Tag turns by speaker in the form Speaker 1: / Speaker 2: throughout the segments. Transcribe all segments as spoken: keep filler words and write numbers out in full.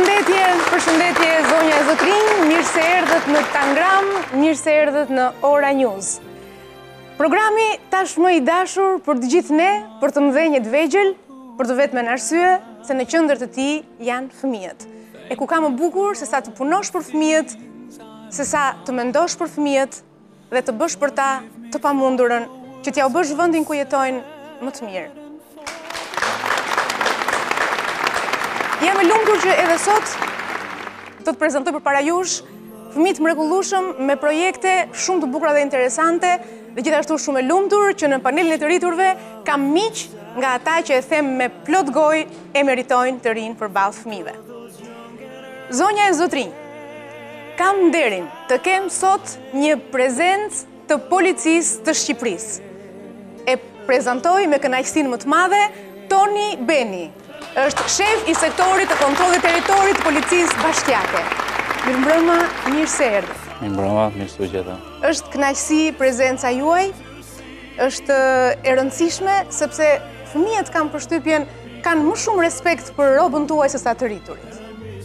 Speaker 1: Përshëndetje, përshëndetje zonja e zotrinj, mirë se erdhët në Tangram, mirë se erdhët në Ora News. Programi tashmë i dashur për të gjithë ne, për të mëdhenjët vegjël, për të vetmen arsye se në qendër të tij janë fëmijët. E ku ka më bukur se sa të punosh për fëmijët, se sa të mendosh për fëmijët dhe të bësh për ta të pamundurën që t'ja u bësh vendin ku jetojnë më të mirë. Jam e lumtur që edhe sot do të prezantoj përpara jush fëmijë mrekullueshëm me projekte shumë të bukura dhe interesante, dhe gjithashtu shumë e lumtur që në panelin e të rriturve kam miq nga ata që e them me plot gojë e meritojnë të rinë përballë fëmijëve. Zonja e zotrinj, kam nderin të kem sot një prezencë të policisë të Shqipërisë. E prezantoj me kënaqësinë më të madhe Toni Beni. Është shef i sektorit të kontrollit territorit të policisë bashkiake. Mirëmbrëma, mirë se erdhët.
Speaker 2: Mirëmbrëma, mirë se u gjeta.
Speaker 1: Është kënaqësi prezenca juaj, është e rëndësishme sepse fëmijët kanë përshtypjen kanë më shumë respekt për robën tuaj se sa të rriturit.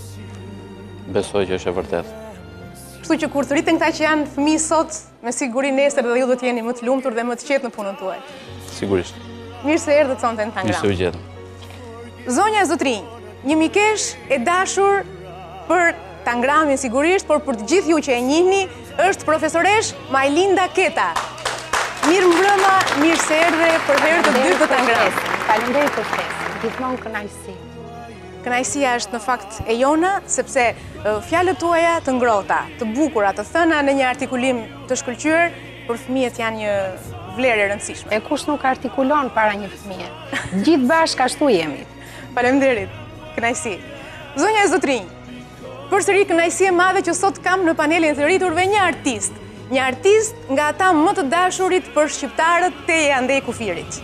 Speaker 2: Besoj që është e vërtetë.
Speaker 1: Kështu që kur të rriten këta që janë fëmijë sot, me siguri nesër dhe ju do të jeni më të lumtur dhe më të qetë në punën tuaj.
Speaker 2: Sigurisht.
Speaker 1: Mirë se erdhët sonte në Tangram.
Speaker 2: Mirë se u gjeta.
Speaker 1: Zonja e zotrinj, një mikesh e dashur për Tangramin sigurisht, por për të gjithë ju që e njihni, është profesoresh Majlinda Keta. Mirë mbrëma, mirë se erdhe për herë të dytë të Tangram.
Speaker 3: Faleminderit për ftesën, gjithmonë kënaqësi.
Speaker 1: Kënaqësia është në fakt e jona, sepse uh, fjalët tuaja të ngrohta, të bukura, të thëna në një artikulim të shkëlqyer, për fëmijët janë një vlerë e rëndësishme.
Speaker 3: E kush nuk artikulon para një fëmije? Gjithë bashkë ashtu jemi.
Speaker 1: Faleminderit, kënaqësi. Zonja e zotrinj, përsëri kënaqësi e madhe që sot kam në panelin e të rriturve një artist, një artist nga ata më të dashurit për shqiptarët Teje Andej Kufirit.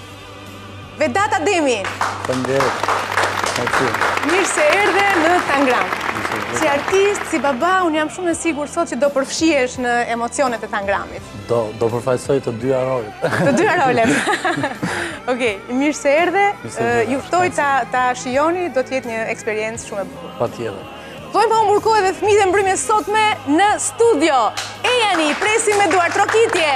Speaker 1: Vedat Ademi.
Speaker 2: Faleminderit.
Speaker 1: Mirë se erdhe në Tangram. Si artist, si baba, unë jam shumë e sigurt sot që do përfshihesh në emocionet e Tangramit.
Speaker 2: Do, do përfaqësoj të dyja rolet.
Speaker 1: Të dyja rolet. Okej, mirë se erdhe. Ju ftoj ta, ta shijoni, do të jetë një eksperiencë shumë e bukur.
Speaker 2: Patjetër.
Speaker 1: Ftojmë pa humbur kohë dhe fëmijët e mbrëmjes sotme në studio. Ejani, presim me duar trokitje.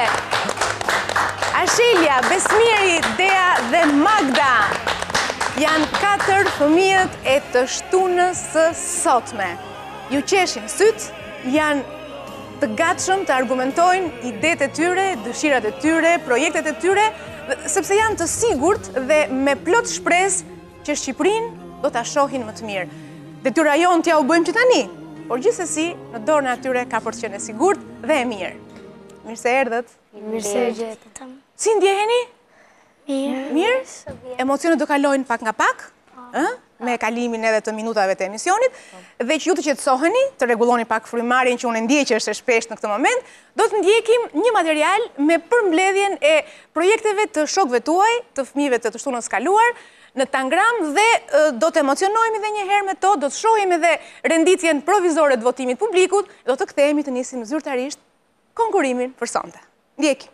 Speaker 1: Ashelia, Besmiri, Dea dhe Magda. Janë katër fëmijët e të shtunës së sotme. Ju qeshin syt, janë të gatshëm të argumentojnë idetë e tyre, dëshirat e tyre, projektet e tyre, sepse janë të sigurt dhe me plot shpresë që Shqipërinë do ta shohin më të mirë. Detyra jonë t'ja u bëjmë që tani, por gjithsesi në dorën e atyre ka për të qenë e sigurt dhe e mirë. Mirë se erdhët.
Speaker 4: Mirë se gjetëm.
Speaker 1: Si ndjeheni?
Speaker 4: Mirë.
Speaker 1: Mirë? Emocionet do kalojnë pak nga pak, me kalimin edhe të minutave të emisionit, dhe që ju të qetësoheni, të rregulloni pak frymarrjen që unë ndjej që është e shpeshtë në këtë moment, do të ndjekim një material me përmbledhjen e projekteve të shokëve tuaj, të fëmijëve të të shtunës kaluar, në Tangram dhe do të emocionojmë edhe një herë me to, do të shohim edhe renditjen provizore të votimit publikut, do të kthehemi të nisim zyrtarisht konkurimin për sonte. Ndjekim.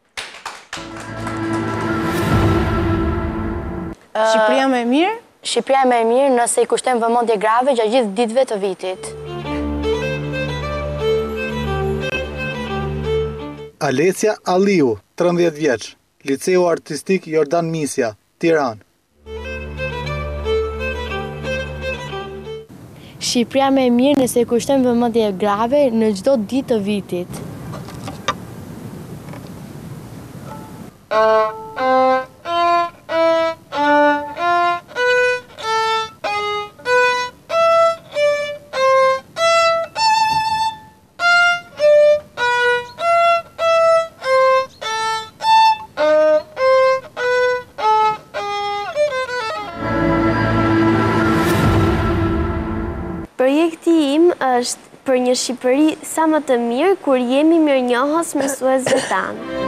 Speaker 1: Shqipëria më e mirë?
Speaker 4: Shqipëria më e mirë nëse i kushtojmë vëmendje grave gjatë gjithë ditëve të vitit.
Speaker 5: Alecia Alliu, trembëdhjetë vjeç, Liceu Artistik Jordan Misja, Tiranë.
Speaker 6: Shqipëria më e mirë nëse i kushtojmë vëmendje grave në çdo ditë të vitit.
Speaker 7: Projekti im është për një Shqipëri sa më të mirë kur jemi mirënjohës mësuesve tanë.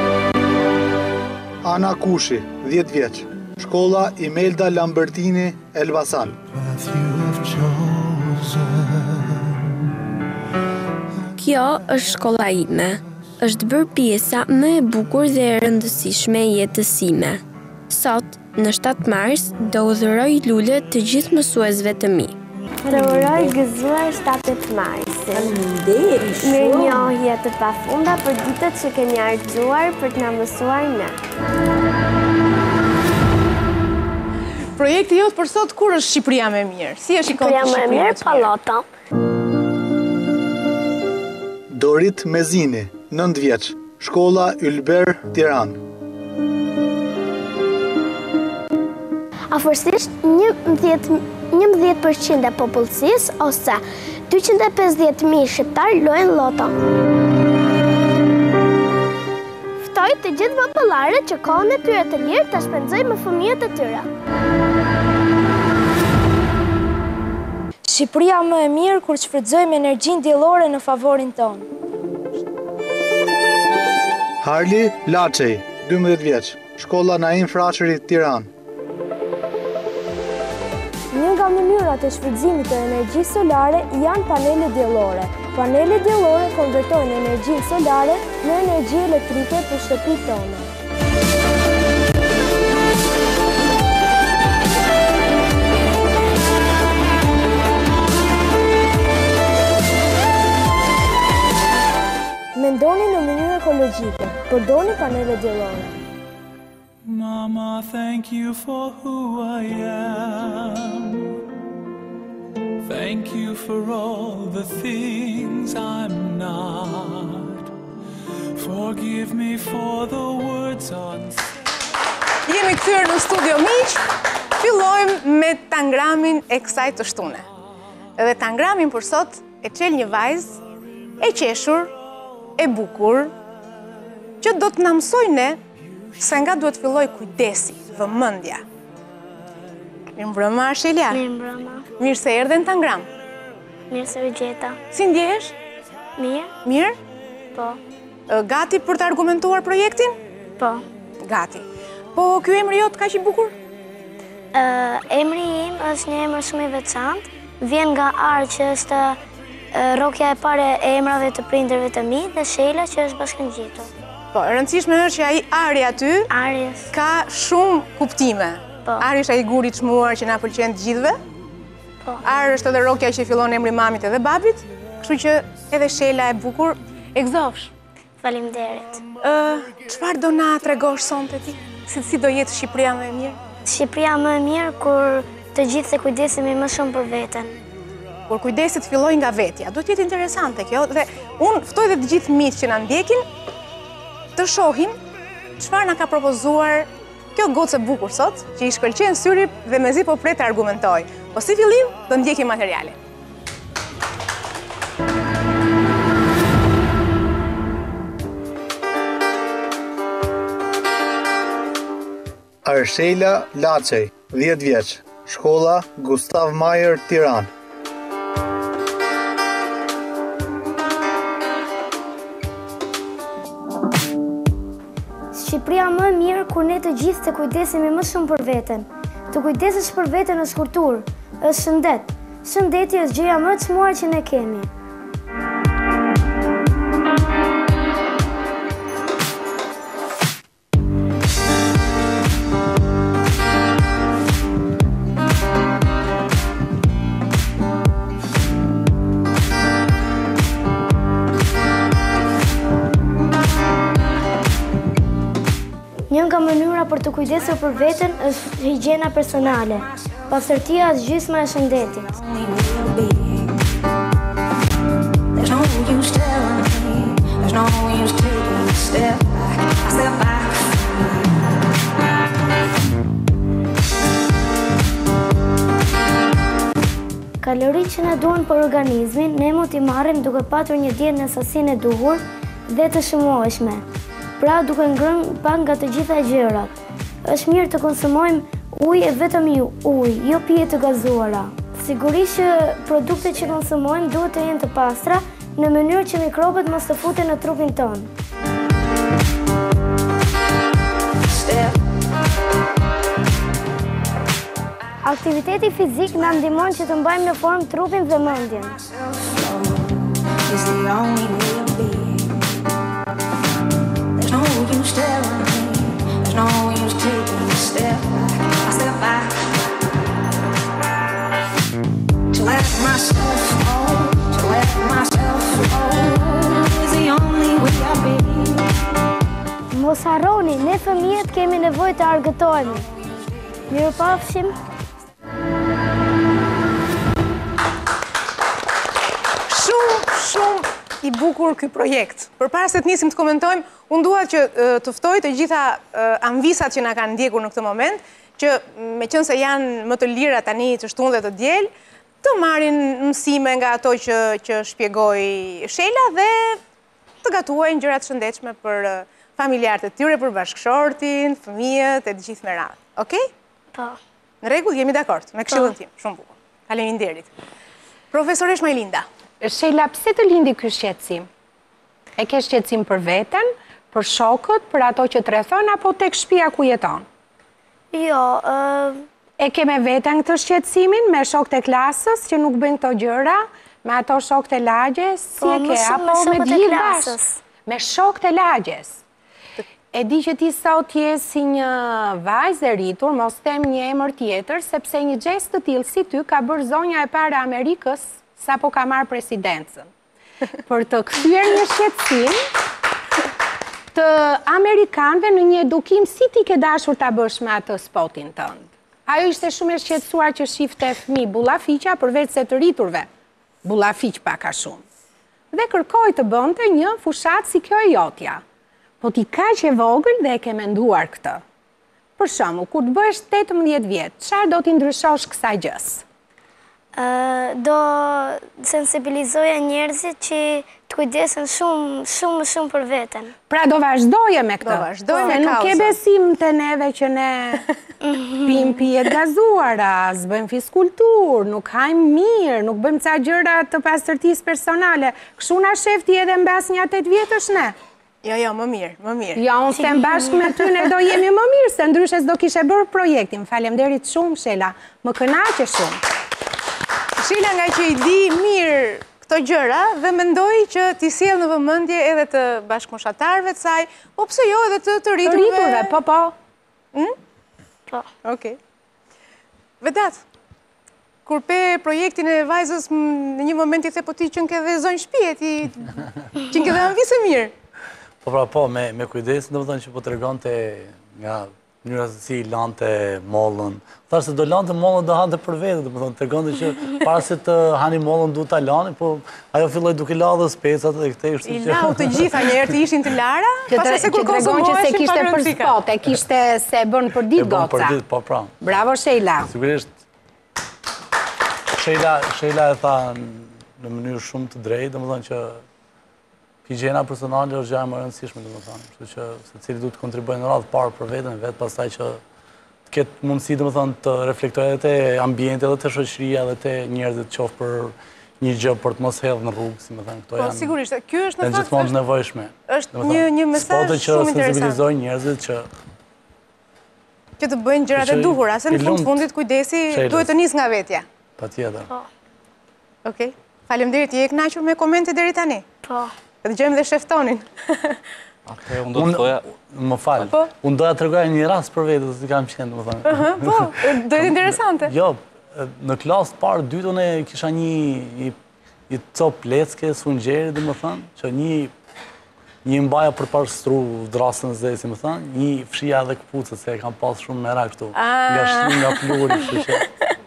Speaker 5: Ana Kushi, dhjetë vjeç, Shkolla Imelda Lambertini, Elbasan.
Speaker 8: Kjo është shkolla ime. Është bërë pjesa më e bukur dhe e rëndësishme e jetës sime. Sot, në shtatë mars, do udhëroj lule të gjithë mësuesve të mi.
Speaker 7: Të uroj gëzuar shtatet marsit.
Speaker 9: Faleminderit shumë.
Speaker 7: Mirënjohje të pafunda për ditët që keni harxuar për të na mësuar ne.
Speaker 1: Projekti jot për sot kur është Shqipëria më e mirë? Si e shikon ti
Speaker 7: Shqipëria më e mirë, Pallota.
Speaker 5: Dorit Mezini, nëntë vjeç, shkolla Ylber, Tiranë.
Speaker 7: Afërsisht njëmbëdhjetë përqind e popullsisë ose dyqind e pesëdhjetë mijë shqiptar lojnë loto. Ftoj të gjithë popullarët që kohën e tyre të lirë ta shpenzojnë me fëmijët e tyre.
Speaker 6: Shqipëria më e mirë kur shfrytëzojmë energjinë diellore në favorin tonë.
Speaker 5: Harli Laçej, dymbëdhjetë vjeç, shkolla Naim Frashëri, Tiranë.
Speaker 6: Një nga mënyrat e shfrytëzimit të energjisë solare janë panelet diellore. Panelet diellore konvertojnë energjinë solare në energji elektrike për shtëpitë tona. Mendoni në mënyrë ekologjike, përdorni panelet diellore.
Speaker 10: Mama, thank you for who I am. Thank you for all the things I'm not. Forgive me for the words unsaid.
Speaker 1: Jemi kthyer në studio miq. Fillojmë me tangramin e kësaj të shtune. Edhe tangramin për sot e çel një vajzë e qeshur, e bukur, që do të na mësojë ne se nga duhet filloj kujdesi, vëmendja. Mirëmbrëma Arshelia.
Speaker 7: Mirëmbrëma.
Speaker 1: Mirë se erdhe në tangram.
Speaker 7: Mirë se u gjeta.
Speaker 1: Si ndjehesh?
Speaker 7: Mirë.
Speaker 1: Mirë?
Speaker 7: Po.
Speaker 1: Gati për të argumentuar projektin?
Speaker 7: Po.
Speaker 1: Gati. Po ky emri jot kaq i bukur?
Speaker 7: Uh, emri im është një emër shumë i veçantë. Vjen nga Ar, që është uh, rrokja e parë e emrave të prindërve të mi, dhe Shela, që është bashkëngjitur.
Speaker 1: Po, e rëndësishme është që ai Ari aty
Speaker 7: Aries
Speaker 1: ka shumë kuptime.
Speaker 7: Po.
Speaker 1: Ari është ai guri i çmuar që na pëlqen të gjithëve.
Speaker 7: Po.
Speaker 1: Ari është edhe rrokja që fillon emri mamit edhe babit, kështu që edhe Shela e bukur e gëzofsh.
Speaker 7: Faleminderit.
Speaker 1: Ë, çfarë do na tregosh sonte ti? Si si do jetë Shqipëria më e mirë?
Speaker 7: Shqipëria më e mirë kur të gjithë se kujdesemi më shumë për veten.
Speaker 1: Kur kujdesi të fillojë nga vetja. Do të jetë interesante kjo dhe unë ftoj dhe të gjithë miqtë që na ndjekin të shohim çfarë na ka propozuar kjo gocë e bukur sot, që i shkëlqen syri dhe mezi po pret të argumentoj. Po si fillim, do ndjekim materialin.
Speaker 5: Arshela Laçej, dhjetë vjeç, shkolla Gustav Mahler, Tiranë.
Speaker 6: Shqipëria më e mirë kur ne të gjithë të kujdesemi më shumë për veten. Të kujdesesh për veten është kulturë, është shëndet. Shëndeti është gjëja më e çmuar që ne kemi. Një nga mënyra për të kujdesur për veten është higjiena personale. Pastërtia është gjysma e shëndetit. Kaloritë që na duhen për organizmin, ne mund t'i marrim duke patur një dietë në sasinë e duhur dhe të shënueshme. Pra duke ngrënë pak nga të gjitha gjërat. Është mirë të konsumojmë ujë e vetëm ujë, jo pije të gazuara. Sigurisht që produktet që konsumojmë duhet të jenë të pastra në mënyrë që mikrobët mos të futen në trupin tonë. Aktiviteti fizik na ndihmon që të mbajmë në formë trupin dhe mendjen.
Speaker 10: myself go, to let myself go is the only way I'll be.
Speaker 6: Mos harroni, ne fëmijët kemi nevojë të argëtohemi. Mirupafshim.
Speaker 1: Shumë, shumë i bukur ky projekt. Përpara se të nisim të komentojmë, unë dua që të ftoj të gjitha anvisat që na kanë ndjekur në këtë moment, që me qenë se janë më të lira tani të shtunë dhe të diel, të marrin mësime nga ato që që shpjegoi Shela dhe të gatuajnë gjëra të shëndetshme për familjarët e tyre, për bashkëshortin, fëmijët e të gjithë me radhë. Okej?
Speaker 7: Po.
Speaker 1: Në rregull, jemi dakord me këshillën tim. Shumë bukur. Faleminderit. Profesoresh Majlinda.
Speaker 3: Shela, pse të lindi ky shqetësim? E ke shqetësim për veten, për shokët, për ato që të rrethon, apo tek shtëpia ku jeton?
Speaker 7: Jo, uh...
Speaker 3: E ke me veten këtë shqetësimin, me shokët e klasës që nuk bëjnë këto gjëra, me ato shokët e lagjes, si
Speaker 7: po,
Speaker 3: e ke, apo me gjithë bashkë? Me shokët e lagjes. E di që ti sot je si një vajzë e rritur, mos them një emër tjetër, sepse një gjest të tillë si ty ka bërë zonja e parë e Amerikës sapo ka marrë presidencën. Për të kthyer një shqetësim të amerikanëve në një edukim si ti ke dashur ta bësh me atë spotin tënd. Ajo ishte shumë e shqetësuar që shifte fëmijë bullafiqa përveç se të rriturve. Bullafiq pak a shumë. Dhe kërkoi të bënte një fushat si kjo e jotja. Po ti kaq e vogël dhe e ke menduar këtë. Për shembull, kur të bëhesh tetëmbëdhjetë vjet, çfarë do t'i ndryshosh kësaj gjës?
Speaker 7: Uh, do sensibilizoja njerëzit që të kujdesen shumë, shumë, shumë për veten.
Speaker 3: Pra do vazhdoje me këtë.
Speaker 1: Do vazhdoje me
Speaker 3: kauzën. Nuk ke besim të neve që ne pim pijet gazuara, s'bëjmë fiskultur, nuk hajmë mirë, nuk bëjmë ca gjëra të pastërtisë personale. Kështu na shefti edhe mbas një tetë vjetësh ne.
Speaker 1: Jo, jo, më mirë, më mirë.
Speaker 3: Jo, unë them bashkë me ty ne do jemi më mirë, se ndryshe s'do kishe bërë projektin. Faleminderit shumë, Shela. Më kënaqe shumë.
Speaker 1: Shela nga që i di mirë këto gjëra dhe mendoj që t'i sjell në vëmendje edhe të bashkëmoshatarëve të saj, po pse jo edhe të të rriturve.
Speaker 3: Të rriturve, po po.
Speaker 1: Hm?
Speaker 7: Po.
Speaker 1: Okej. Vedat. Kur pe projektin e vajzës në një moment i the po ti qenë ke dhe zonjë shtëpie, ti qenë ke dhe anvisë mirë.
Speaker 2: Po pra po, me, me kujdes, në më thënë që po të regonte nga mënyra se si lante mollën. Thash se do lante mollën do hante për vetë, dhe më thënë, të regonte që para se të hani mollën du të lani, po ajo filloj duke la dhe specat dhe këte ishte
Speaker 1: që... I lau të gjitha njerë të ishin të lara, pasa se kur konsumoheshin
Speaker 3: që se kishte për spot, e kishte se bën për ditë goca.
Speaker 2: E bën për ditë, po pra.
Speaker 3: Bravo, Shela.
Speaker 2: Sigurisht, Shela, Shela e tha në mënyrë shumë të drejtë, dhe më thënë që higjena personale është gjë e më e rëndësishme, domethënë, kështu që secili duhet të kontribuojë në radhë parë për veten e vet, pastaj që të ketë mundësi domethënë të reflektojë edhe te ambienti, edhe te shoqëria, edhe te njerëzit, qoftë për një gjë për të mos hedhur në rrugë, si më thënë, këto janë.
Speaker 1: Po sigurisht, ky është në fakt
Speaker 2: gjithmonë nevojshme.
Speaker 1: Është një një mesazh shumë interesant.
Speaker 2: Që sensibilizojnë njerëzit që
Speaker 1: që të bëjnë gjërat e duhura, se në fund fundit kujdesi duhet të nis nga vetja.
Speaker 2: Patjetër.
Speaker 7: Po.
Speaker 1: Okej. Faleminderit, je e kënaqur me komente deri tani?
Speaker 7: Po.
Speaker 1: Të dëgjojmë dhe sheftonin.
Speaker 2: Atë, unë do të thoja... Më falë, unë doja të tregoja një rast për vetë, si kam qenë, më thënë.
Speaker 1: Po, do jetë interesante.
Speaker 2: Jo, në klasë parë, dytën e kisha një një cop lecke, sungjeri, dhe më thënë, që një një mbaja për parështru drasën zë, si më thënë, një fshia dhe këpucët, se e kam pasë shumë mera këtu, nga shtru, nga pluri, kështu që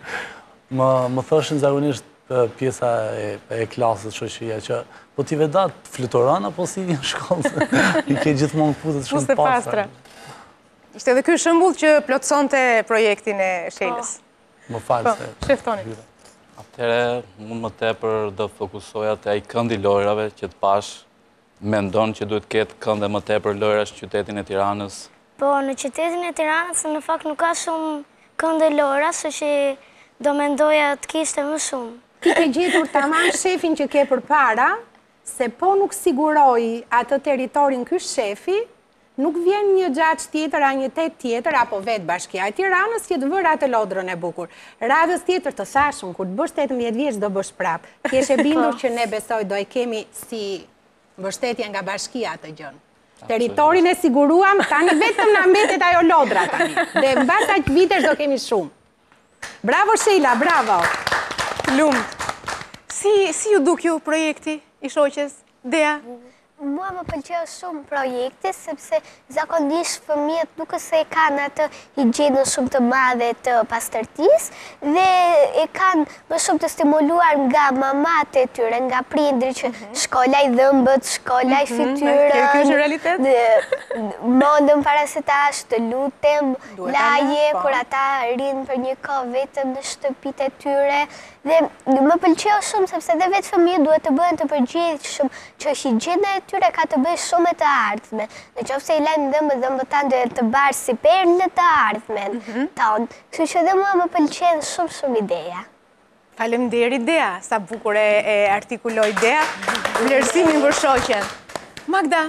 Speaker 2: më thëshin zagonisht pjesa e klasës shoqëria që po ti vedat fluturon apo si në shkollë i ke gjithmonë këpucët shumë të pastra.
Speaker 1: Ishte edhe ky shembull që plotësonte projektin e Shelës.
Speaker 2: Më falë se...
Speaker 1: Sheftoni.
Speaker 2: Atëre, mund më tepër do fokusoja te ai këndi lojrave që të pash mendon që duhet ketë kënde më tepër lojrash në qytetin e Tiranës?
Speaker 7: Po, në qytetin e Tiranës në fakt nuk ka shumë kënde lojra, se që do mendoja të kishte më shumë.
Speaker 3: Ti ke gjetur tamam shefin që ke përpara, se po nuk siguroj atë teritorin ky shefi, nuk vjen një gjaç tjetër, a një tet tjetër, apo vetë Bashkia e Tiranës që të vërë atë lodrën e bukur. Radhës tjetër të thashun, kur të bësh tetëmbëdhjetë vjeç do bësh prap. Ti je bindur që ne besoj do e kemi si mbështetje nga Bashkia atë gjën. Teritorin e siguruam, tani vetëm na mbetet ajo lodra tani. Dhe mbas aq vitesh do kemi shumë. Bravo Sheila, bravo.
Speaker 1: Lumt. Si, si ju duk ju projekti i shoqes? Dea?
Speaker 7: Mua më pëlqeu shumë projekti, sepse zakonisht fëmijët nuk se e kanë atë higjienën shumë të madhe të pastërtisë dhe e kanë më shumë të stimuluar nga mamat e tyre, nga prindrit që shkolla i dhëmbët, shkolla i fytyrën.
Speaker 1: Kjo është realitet?
Speaker 7: Mondëm para se tash të lutem, laje, kur ata rinë për një kohë vetëm në shtëpitë e tyre. Dhe më pëlqeu shumë sepse dhe vetë fëmijët duhet të bëhen të përgjithshëm që higjiena e tyre ka të bëjë shumë me të ardhmen. Në qoftë se i lajmë dhëmbët, dhëmbët tanë duhet të barë si perlë në të ardhmen tonë. Kështu që dhe mua më pëlqen shumë shumë ideja.
Speaker 1: Faleminderit Dea, sa bukur e artikuloj Dea, vlerësimin për shoqen. Magda,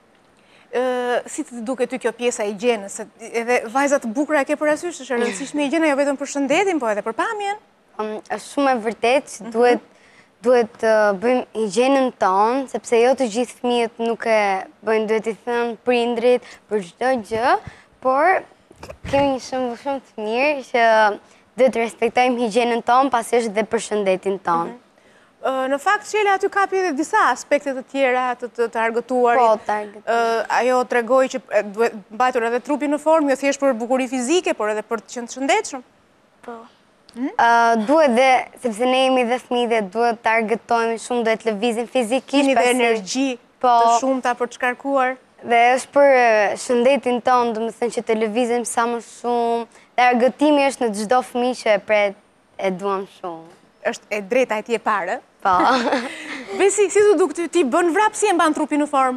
Speaker 1: si të duke ty kjo pjesa e higjienës, edhe vajzat bukura e ke parasysh, është e rëndësishme higjiena jo vetëm për shëndetin, po edhe për pamjen?
Speaker 9: Është shumë e vërtet që duhet duhet të bëjmë higjienën tonë, sepse jo të gjithë fëmijët nuk e bëjnë, duhet i thënë prindrit për çdo gjë, por kemi një shembull shumë të mirë që duhet të respektojmë higjienën tonë, pasi është dhe për shëndetin tonë.
Speaker 1: Në fakt, Qela, aty kapi edhe disa aspekte të tjera të të argëtuarit.
Speaker 9: Po, të argëtuarit.
Speaker 1: Ajo tregoi që duhet mbajtur edhe trupi në formë, jo thjesht për bukuri fizike, por edhe për të qenë të shëndetshëm.
Speaker 7: Po.
Speaker 9: Duhet dhe, sepse ne jemi dhe fëmijë dhe duhet të argëtojmë shumë, duhet të lëvizim fizikisht.
Speaker 1: Keni dhe energji të shumta për të shkarkuar.
Speaker 9: Dhe është për shëndetin tonë, do të thënë që të lëvizim sa më shumë, dhe argëtimi është në çdo fëmijë që e pret e duam shumë.
Speaker 1: Është e drejta e ti e parë?
Speaker 9: Po.
Speaker 1: Besi, si të duk ti bën vrap, si e mban trupin në formë?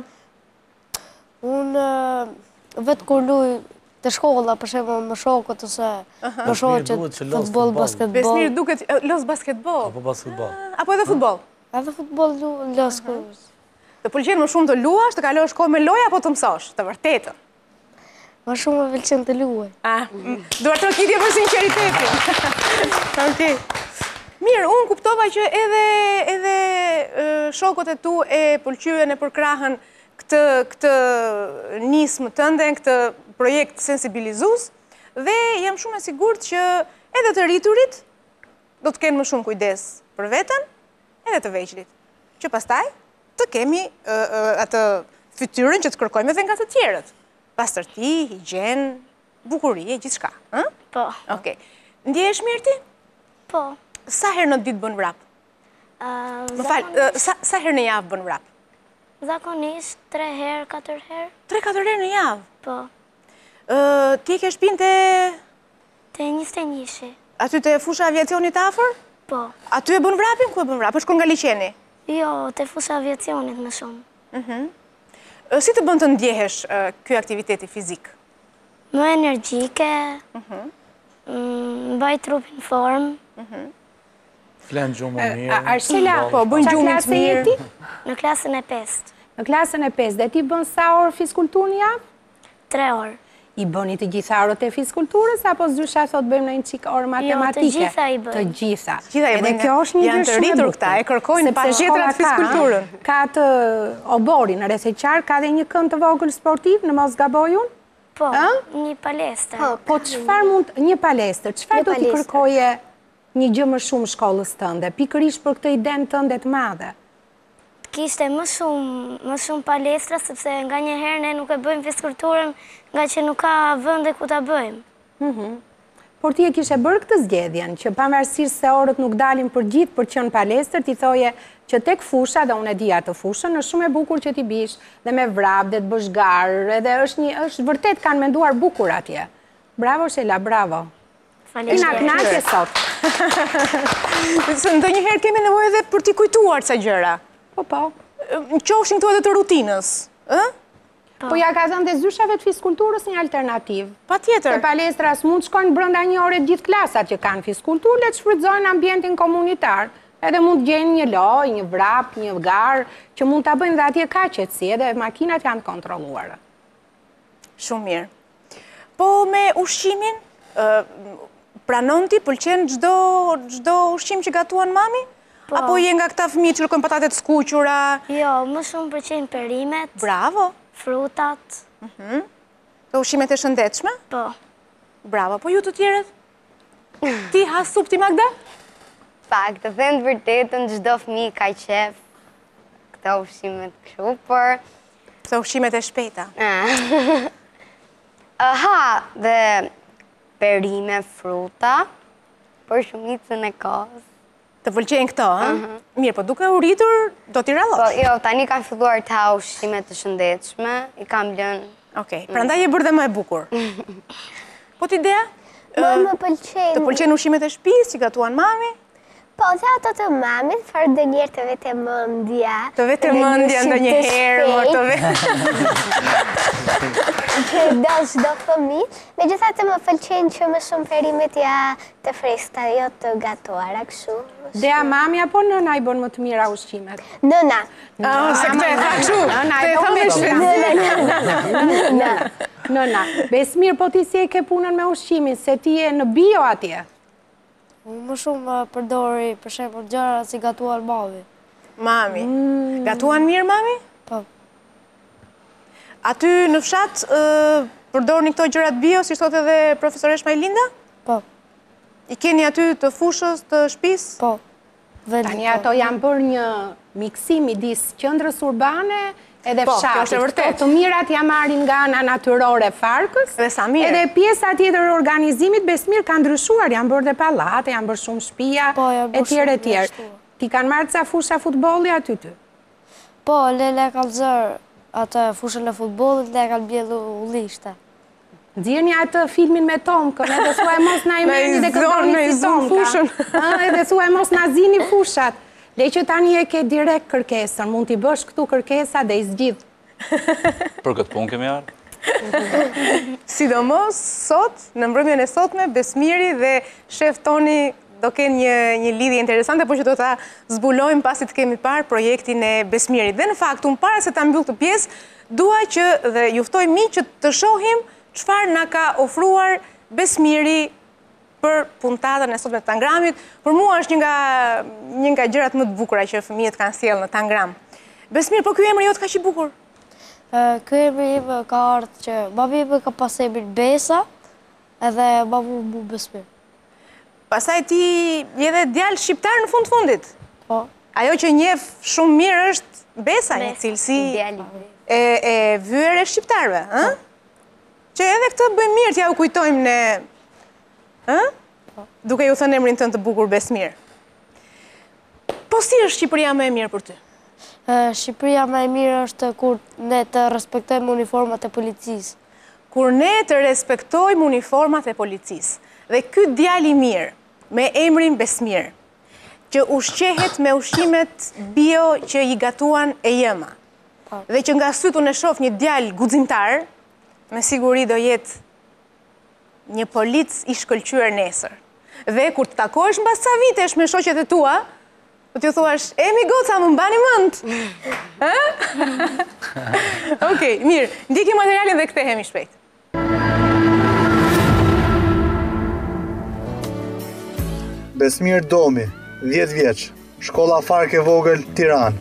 Speaker 11: Unë vetë kur luj të shkolla, për shembull me shokët ose me shoqet, futboll, basketbol.
Speaker 1: Besmir duket los basketbol.
Speaker 2: Apo basketbol.
Speaker 1: Apo edhe futboll.
Speaker 11: Edhe futboll los kur.
Speaker 1: Të pëlqen më shumë të luash, të kalosh kohë me lojë apo të mësosh, të vërtetën?
Speaker 11: Më shumë më pëlqen të luaj.
Speaker 1: Ah, duar trokitje për sinqeritetin. Okej. Mirë, unë kuptova që edhe edhe shokët e tu e pëlqyen e përkrahën këtë këtë nismë tënde, këtë projekt sensibilizues dhe jam shumë e sigurt që edhe të rriturit do të kenë më shumë kujdes për veten edhe të vegjëlit. Që pastaj të kemi atë fytyrën që të kërkojmë edhe nga të tjerët. Pastërti, higjen, bukuri, gjithçka, ëh?
Speaker 7: Po.
Speaker 1: Okej. Ndjehesh mirë ti?
Speaker 7: Po.
Speaker 1: Sa herë në ditë bën vrap? Më fal, sa herë në javë bën vrap?
Speaker 7: Zakonisht tre herë, katër herë.
Speaker 1: tre katër herë në javë?
Speaker 7: Po.
Speaker 1: Ti ke shpinë te...
Speaker 7: Te njëzet e njëshi.
Speaker 1: Aty te fusha aviacionit afër?
Speaker 7: Po.
Speaker 1: Aty e bën vrapin? Ku e bën vrap? Është nga liçeni?
Speaker 7: Jo, te fusha aviacionit më shumë.
Speaker 1: Si të bën të ndjehesh ky aktiviteti fizik?
Speaker 7: Më energjike, mbaj trupin në formë.
Speaker 2: Flen gjumë më mirë.
Speaker 3: Arshela,
Speaker 1: po, bën gjumën të mirë.
Speaker 7: Në klasën e pestë.
Speaker 3: Në klasën e pestë, dhe ti bën sa orë fiskultur një javë?
Speaker 7: Tre orë.
Speaker 3: I bëni të gjitha orët e fiskulturës, apo zdrysha thot bëjmë në një qikë orë matematike?
Speaker 7: Jo, të gjitha i bëjmë.
Speaker 3: Të gjitha.
Speaker 1: Gjitha i bëjmë.
Speaker 3: Edhe kjo është një gjë shumë e bukur.
Speaker 1: Janë të rritur këta, e kërkojnë pa tjetrat fiskulturën.
Speaker 3: Ka të oborin, rreth e qarë, ka dhe një kënd të vogël sportiv, në mos gaboj unë?
Speaker 7: Po, një palestër.
Speaker 3: Po, çfarë mund, një palestër, çfarë do t'i kërkoje një gjë më shumë shkollës tënde, pikërisht për këtë idenë tënde të madhe?
Speaker 7: Kishte më shumë, më shumë palestra, sepse nga një herë ne nuk e bëjmë fiskulturën, nga që nuk ka vende ku ta bëjmë.
Speaker 3: Por ti e kishe bërë këtë zgjedhjen, që pavarësisht se orët nuk dalin për gjithë për qenë palestër, ti thoje që tek fusha, dhe unë e di atë fushën, është shumë e bukur që ti bish dhe me vrap, dhe të bësh garë, edhe është një, është vërtet kanë menduar bukur atje. Bravo, Shela, bravo. Ina knaqe sot.
Speaker 1: Ndonjëherë kemi nevojë edhe për t'i kujtuar ca gjëra.
Speaker 3: Po, po.
Speaker 1: Qofshin këto edhe të rutinës, ë?
Speaker 3: Po ja ka thënë dhe zyshave të fiskulturës një alternativë.
Speaker 1: Patjetër.
Speaker 3: Se palestras mund të shkojnë brenda një ore gjithë klasat që kanë fiskulturë, le të shfrytëzojnë ambientin komunitar. Edhe mund të gjejnë një lojë, një vrap, një garë, që mund ta bëjnë dhe atje ka qetësi, edhe makinat janë kontrolluara.
Speaker 1: Shumë mirë. Po me ushqimin, pranon ti, pëlqen çdo çdo ushqim që gatuan mami? Apo je nga këta fëmijë që kërkojnë patate të skuqura?
Speaker 7: Jo, më shumë pëlqejnë perimet.
Speaker 1: Bravo.
Speaker 7: Frutat.
Speaker 1: Të ushqimet e shëndetshme?
Speaker 7: Po.
Speaker 1: Bravo. Po ju të tjerët? Ti ha supë ti, Magda?
Speaker 9: Pak, të them të vërtetën, çdo fëmijë ka qef këto ushqimet kështu, por
Speaker 1: këto ushqimet e shpejta.
Speaker 9: Aha, dhe perime, fruta, për shumicën e kohës.
Speaker 1: Të pëlqejnë këto, ëh? Mirë, po duke u rritur, do t'i rallosh.
Speaker 9: Po, jo, tani kam filluar të ha ushqime të shëndetshme, i kam lënë.
Speaker 1: Okej, prandaj e bërë dhe më e bukur. Po t'ideja?
Speaker 7: Më më pëlqejnë.
Speaker 1: Të pëlqejnë ushqimet e shtëpisë që gatuan mami?
Speaker 7: Po, dhe ato të mamit, farë dë njerë të vete mëndja.
Speaker 1: Të vete mëndja ndë një herë, mërë të vete.
Speaker 7: Që do shdo fëmi. Me gjitha të më pëlqenë që më shumë perimet ja të freskta, jo të gatuara këshu.
Speaker 3: Dea mami apo nëna i bon më të mira ushqimet?
Speaker 7: Nëna.
Speaker 1: Se këtë e tha këshu.
Speaker 3: Nëna i bon më të mira. Nëna. Nëna. Besmir, po ti si e ke punën me ushqimin, se ti e në bio atje?
Speaker 11: Më shumë përdori, për shembull, gjëra si gatuar mami.
Speaker 1: Mami. Gatuan mirë, mami?
Speaker 11: Po.
Speaker 1: Aty në fshat përdorni këto gjërat bio, si thot edhe profesoresh Majlinda?
Speaker 11: Po.
Speaker 1: I keni aty të fushës, të shtëpisë?
Speaker 11: Po.
Speaker 3: Tani ato janë bërë një miksim midis qendrës urbane edhe fshatit. Këto të mirat ja marrin nga ana natyrore Farkës.
Speaker 1: Dhe sa mirë.
Speaker 3: Edhe pjesa tjetër e organizimit Besmir ka ndryshuar, janë bërë dhe pallate, janë bërë shumë shtëpia, etj etj. Ti kanë marrë ca fusha futbolli aty ty?
Speaker 11: Po, Lele ka zërë atë fushën e futbollit, le ka bjedhu ullishte.
Speaker 3: Nxirrni atë filmin me Tomkën, edhe thuaj mos na i merrni dhe këndoni si Tomka. Edhe thuaj mos na zini fushat. Le që tani e ke direkt kërkesën, mund t'i bësh këtu kërkesa dhe i zgjidh.
Speaker 12: Për këtë punë kemi ardhur.
Speaker 1: Sidomos, sot, në mbrëmjen e sotme, Besmiri dhe shef Toni do kenë një, një lidhje interesante, por që do ta zbulojmë pasi të kemi parë projektin e Besmirit. Dhe në fakt, unë para se ta mbyll të pjesë, dua që dhe juftoj mi që të shohim çfarë na ka ofruar Besmiri për puntatën e sotme të Tangramit. Për mua është një nga, një nga gjërat më të bukura që fëmijët kanë sjellë në Tangram. Besmir, po ky emri jot ka që i bukur?
Speaker 11: Ky emri im ka ardhur që babi im ka pas emrin Besa, edhe babu mu Besmir.
Speaker 1: Pastaj ti je dhe djalë shqiptar në fund fundit.
Speaker 11: Po.
Speaker 1: Ajo që njeh shumë mirë është Besa, një cilësi e, e vyer e shqiptarëve, ëh? Që edhe këtë bëjmë mirë t'ja u kujtojmë ne. Duke ju thënë emrin tënë të bukur Besmir. Po si është Shqipëria më e mirë për ty?
Speaker 11: Shqipëria më e mirë është kur ne të respektojmë uniformat e policisë.
Speaker 1: Kur ne të respektojmë uniformat e policisë. Dhe ky djalë i mirë, me emrin Besmir, që ushqehet me ushqimet bio që i gatuan e jema, dhe që nga sytu në shoh një djalë guximtar, me siguri do jetë një polic i shkëlqyer nesër. Dhe kur të takohesh mbas ca vitesh me shoqet e tua, do t'ju thuash, e mi goca, më mbani mend. Okej, mirë, ndjekim materialin dhe kthehemi shpejt.
Speaker 5: Besmir Domi, dhjetë vjeç, shkolla Farke Vogël, Tiranë.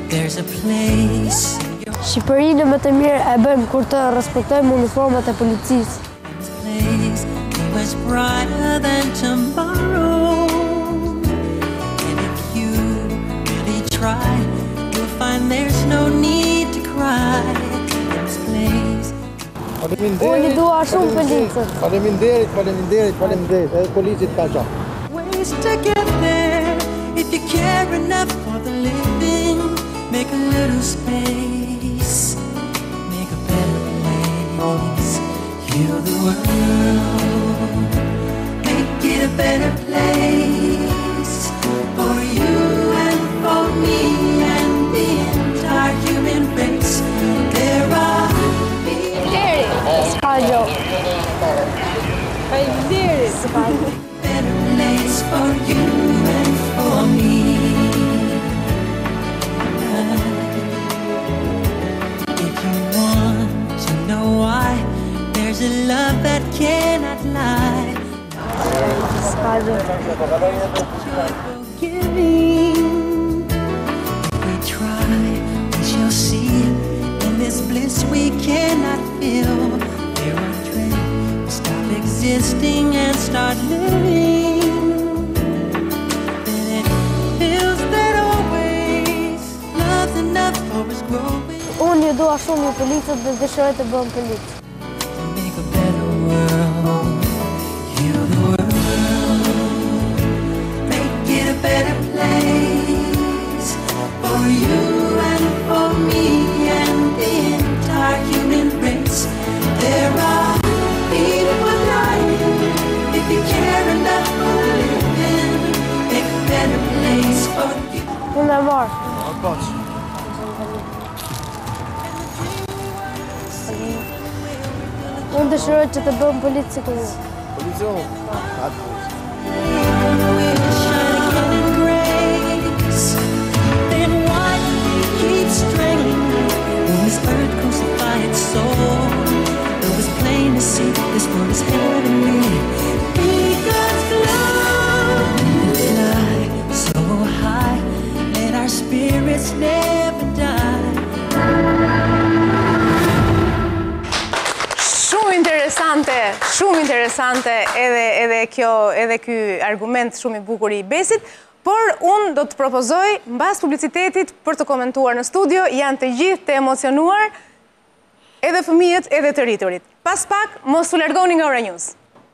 Speaker 11: Shqipërinë më të mirë e bëjmë kur të respektojmë uniformat e policisë.
Speaker 10: Was brighter than tomorrow, and if you really try, you'll find there's no need to cry. This place.
Speaker 11: Unë i dua shumë policët.
Speaker 5: Faleminderit, faleminderit, faleminderit, edhe policit ka qa.
Speaker 10: Ways to get there, if you care enough for the living, make a little space, make a better place, heal the world, make it a better place, for you and for me and the entire human race. There are
Speaker 11: Ska gjo.
Speaker 10: better place for you and for me. If you want to know why, there's a love that cannot lie.
Speaker 11: Ska gjo.
Speaker 10: Giving. If we try, we shall see. In this bliss we cannot feel. There are dreams. Stop existing and start living. Then
Speaker 11: që dua shumë një policët dhe dëshiroj të bëm policë.
Speaker 10: Make a better world, heal the world, make it a better place for you and for me and the entire human race. There are people lying if you care enough for living, make a better place for you.
Speaker 11: Unë e marë. Unë dëshiroj që të bëm policë si këtu.
Speaker 5: Policë? Atë
Speaker 10: Then why keep straining when this earth crucify its soul? Though it's plain to see this world is heavenly. Be God's love and fly so high. Let our spirits never die.
Speaker 1: Shumë interesante, shumë interesante edhe edhe kjo edhe ky argument shumë i bukur i Besit. Por unë do të propozoj, mbas publicitetit, për të komentuar në studio, janë të gjithë të emocionuar, edhe fëmijët, edhe të rriturit. Pas pak, mos u largoni nga Ora News.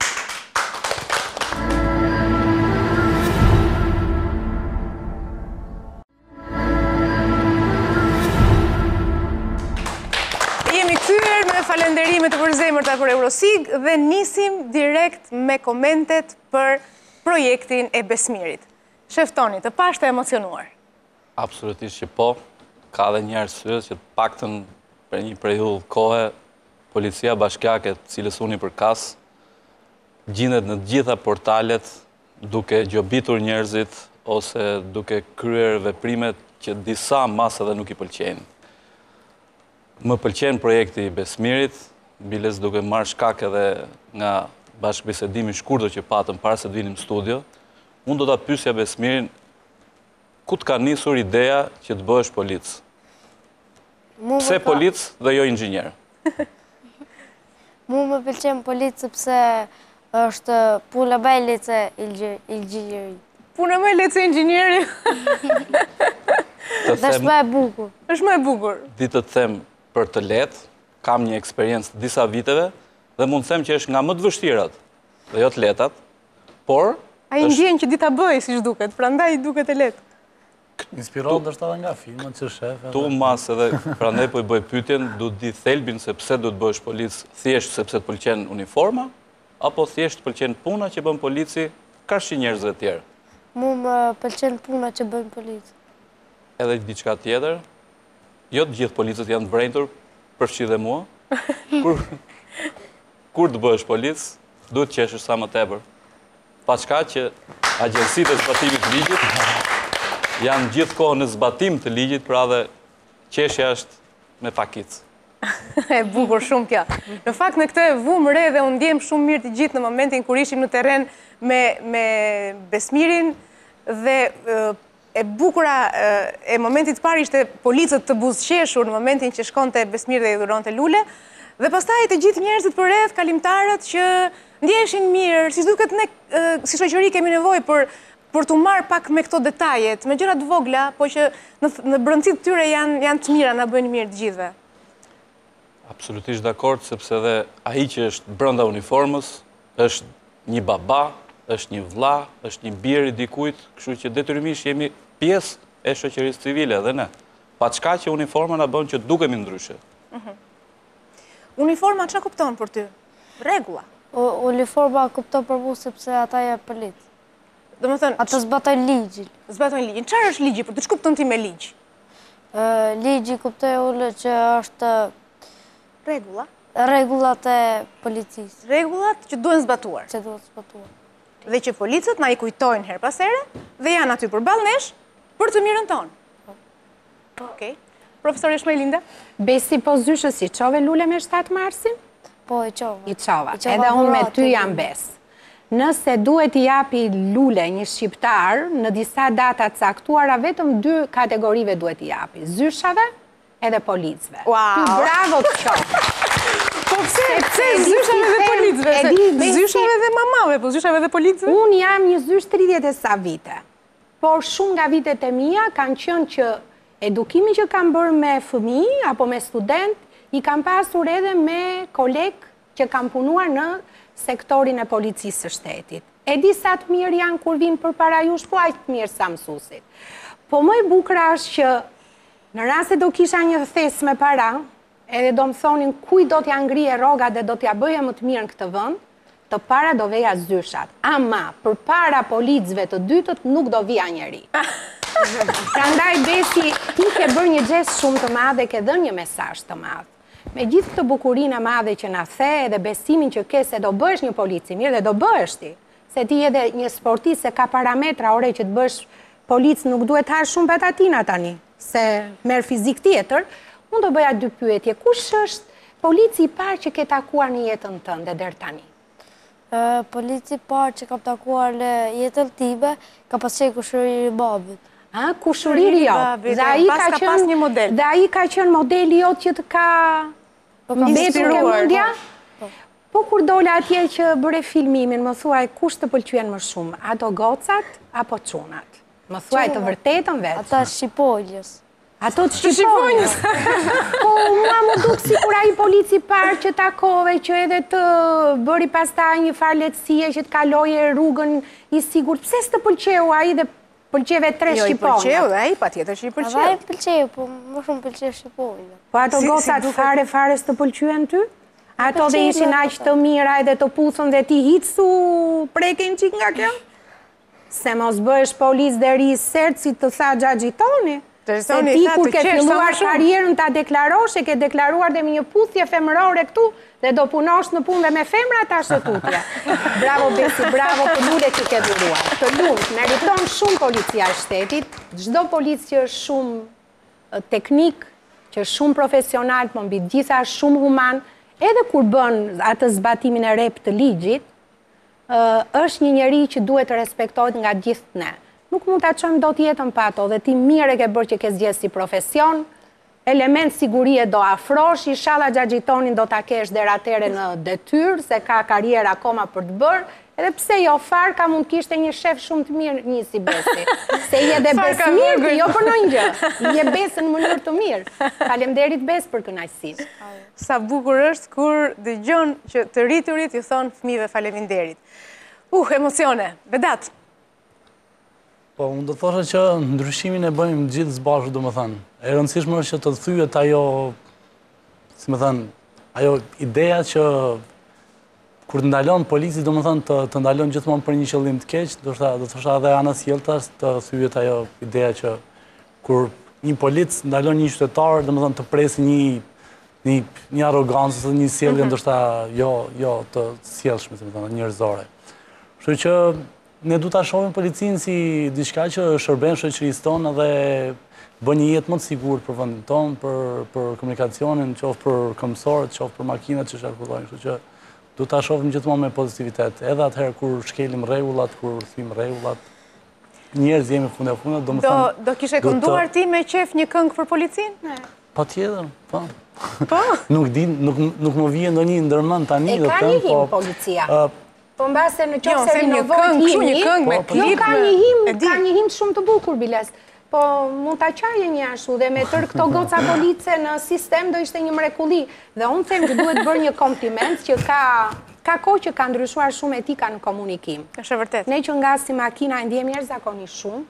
Speaker 1: Jemi kthyer me falënderime të përzemërta për Eurosig dhe nisim direkt me komentet për projektin e Besmirit. Shef Toni, të pash të emocionuar?
Speaker 12: Absolutisht që po. Ka dhe një arsye që paktën për një periudhë kohe, policia bashkiake, cilës unë i përkas, gjendet në gjitha portalet duke gjobitur njerëzit ose duke kryer veprimet që disa masë edhe nuk i pëlqejnë. Më pëlqen projekti i Besmirit, biles duke marrë shkak edhe nga bashkëbisedimi shkurtër që patëm para se të vinim në studio. Unë do të pyesja Besmirin, ku të ka nisur ideja që të bëhesh policë? Pse policë dhe jo inxhinier?
Speaker 11: Mu më pëlqen policë sepse është puna më e lehtë se inxhinieri.
Speaker 1: Puna më e lehtë se inxhinieri?
Speaker 11: Dhe është më e bukur.
Speaker 1: Është më e bukur.
Speaker 12: Ditë të them për të lehtë, kam një eksperiencë disa viteve dhe mund të them që është nga më të vështirat dhe jo të lehtat, por
Speaker 1: A i ndjen që dita bëj, si shduket, prandaj duket e letë.
Speaker 2: Inspiron është edhe nga filmat që shef.
Speaker 12: Tu mas edhe, prandaj po i bëj pyetjen, du të di thelbin se pse du të bësh policë, thjesht sepse të pëlqen uniforma, apo thjesht pëlqen puna që bën polici, ka shi njerëzve të tjerë.
Speaker 11: Mu më pëlqen puna që bën polici.
Speaker 12: Edhe diçka tjetër, jo të gjithë policët janë të vrenjtur, përfshi dhe mua. Kur, kur të bësh policë, duhet të qeshësh sa më tepër. Pa qka që agjensitë e zbatimit të ligjit janë gjithë kohë në zbatim të ligjit, pra dhe qeshja është me pakicë.
Speaker 1: E bukur shumë kjo. Në fakt në këtë e vumë re dhe unë ndjem shumë mirë të gjithë në momentin kur ishim në terren me, me Besmirin dhe e bukura e momentit parë ishte policët të buzëqeshur në momentin që shkonte Besmir dhe i dhuronte lule dhe pastaj të gjithë njerëzit përreth, kalimtarët që ndjeshin mirë, si duket ne si shoqëri kemi nevojë për për të marrë pak me këto detajet, me gjëra të vogla, po që në, në brëndësit të tyre janë, janë të mira, na bëjnë mirë të gjithëve.
Speaker 12: Absolutisht dakord, sepse dhe ai që është brenda uniformës, është një baba, është një vlla, është një bir i dikujt, kështu që detyrimisht jemi pjesë e shoqërisë civile edhe ne. Pa çka që uniforma na bën që dukemi ndryshe.
Speaker 1: Mhm. Uniforma çfarë kupton për ty? Rregulla.
Speaker 11: Uniforma kupton për mua sepse ata janë policë.
Speaker 1: Domethënë,
Speaker 11: ata zbatojnë ligjin.
Speaker 1: Zbatojnë ligjin. Çfarë është ligji për ty? Ç'ka kupton ti me ligj?
Speaker 11: Ë, ligji kuptoj unë që është
Speaker 1: rregulla.
Speaker 11: Rregullat e policisë.
Speaker 1: Rregullat që duhen zbatuar.
Speaker 11: Që duhen zbatuar.
Speaker 1: Dhe që policët na i kujtojnë her pas here dhe janë aty përballë nesh për të mirën tonë. Okej. Profesor Eshmelinda?
Speaker 3: Besi, po zyshës i qove lule me shtatë marsin?
Speaker 11: Po, i qova.
Speaker 3: I qova. Edhe unë me ty jam bes. Nëse duhet i japi lule një shqiptar, në disa data caktuara, vetëm dy kategorive duhet i japi. Zyshave edhe policëve.
Speaker 1: Wow!
Speaker 3: Ty bravo të qovë.
Speaker 1: Po pse, pse zyshave dhe policëve? Zyshave dhe mamave, po zyshave dhe policëve?
Speaker 3: Unë jam një zysh tridhjetë e sa vite. Por shumë nga vitet e mia kanë qenë që Edukimi që kam bërë me fëmijë apo me student, i kam pasur edhe me kolegë që kam punuar në sektorin e policisë së shtetit. E di sa të mirë janë kur vinë për para jush, po aq të mirë sa mësuesit. Po më e bukur është që në rast se do kisha një thes me para, edhe do më thonin kuj do t'ja ngrije rroga dhe do t'ja bëja më të mirë në këtë vend, të para do veja zyshat. Ama, për para policëve të dytët nuk do vija njeri. Prandaj Besi, ti ke bërë një gest shumë të madhe, ke dhënë një mesazh të madh. Me gjithë këtë bukurinë e madhe që na the dhe besimin që ke se do bësh një polici mirë dhe do bësh ti, se ti edhe një sportist se ka parametra ore që të bësh polic nuk duhet harë shumë patatina tani, se merr fizik tjetër. Unë do bëja dy pyetje. Kush është polici i parë që ke takuar në jetën tënde deri tani?
Speaker 11: Polici i parë që kam takuar në jetën time ka pasur kushëriri i babit.
Speaker 3: A, kushëriri jot. Dhe ai ka qenë një model. Dhe ai ka qenë modeli jot që të ka mbetur ke mendja? Po kur dola atje që bëre filmimin, më thuaj kush të pëlqyen më shumë, ato gocat apo çunat? Më thuaj të vërtetën vetë.
Speaker 11: Ata shqiponjës.
Speaker 3: Ato të shqiponjës. Po, mua më duk si kur ai polici parë që takove, që edhe të bëri pastaj një farë lehtësie që të kaloje rrugën i sigurt. Pse s'të pëlqeu ai dhe pëlqeve tre shqiponjët? Jo, i pëlqeu dhe ai, patjetër që i pëlqeu.
Speaker 11: Ai pëlqeu, po më shumë pëlqeu shqiponjët.
Speaker 3: Po ato gocat fare fare s'të pëlqyen ty? Ato dhe ishin aq të mira edhe të puthën dhe ti hicu prekin qik nga kjo? Se mos bësh polis deri sert si të tha Xhaxhitoni. Se ti kur ke filluar karierën ta deklaroshe, ke deklaruar dhe me një puthje femërore këtu dhe do punosh në punë dhe me femra ta shëtutja. Bravo Besi, bravo për lule që ke dhuruar. Të lumt, meriton shumë policia e shtetit, çdo polic që është shumë teknik, që është shumë profesional, po mbi gjitha shumë human, edhe kur bën atë zbatimin e rep të ligjit, është një njeri që duhet të respektohet nga gjithë ne. Nuk mund ta çojmë dot jetën pa ato dhe ti mirë e ke bërë që ke zgjedhur si profesion, element sigurie do afrosh, inshallah Xhaxhitonin do ta kesh deri atëre në detyrë se ka karrierë akoma për të bërë, edhe pse jo far ka mund kishte një shef shumë të mirë një si Besi. Se je dhe Bes mirë, jo për ndonjë gjë. Je Besën në mënyrë të mirë. Faleminderit Bes për kënaqësinë.
Speaker 1: Sa bukur është kur dëgjon që të rriturit ju thon fëmijëve faleminderit. Uh, emocione. Vedat.
Speaker 2: Po, unë do thosha që ndryshimin e bëjmë gjithë së bashku, do më thënë. E rëndësishme është që të thyet ajo, si më thënë, ajo ideja që kur të ndalon polici, do më thënë, të, të ndalon gjithmonë për një qëllim të keq, do të thosha edhe anës jeltas, të thyet ajo ideja që kur një polic ndalon një qytetar, do më thënë, të presi një, një, një arogancë, një sjellje ndoshta jo, jo të sjellshme, si më thënë, njerëzore. Kështu që ne du ta shohim policinë si diçka që shërben shoqërisë tonë dhe bën një jetë më të sigurt për vendin tonë, për për komunikacionin, qoftë për këmbësorët, qoftë për makinat që qarkullojnë, kështu që du ta shohim gjithmonë me pozitivitet. Edhe atëherë kur shkelim rregullat, kur thim rregullat, njerëz jemi fund e fundit, domethënë.
Speaker 1: Do do kishe kënduar ti me qef një këngë për policinë?
Speaker 2: Patjetër, po.
Speaker 1: Po.
Speaker 2: Nuk di, nuk nuk më vjen ndonjë ndërmend tani
Speaker 3: do të them, po policia. Po mbase në qoftë se rinovojnë himni, jo ka një him, ka një him shumë të bukur, Biles. Po mund ta qaje një ashtu dhe me tërë këto goca police në sistem do ishte një mrekulli. Dhe unë them që duhet bërë një kompliment që ka ka kohë që ka ndryshuar shumë etika në komunikim.
Speaker 1: Është vërtet.
Speaker 3: Ne që nga si makina e ndjemi jashtëzakonisht shumë.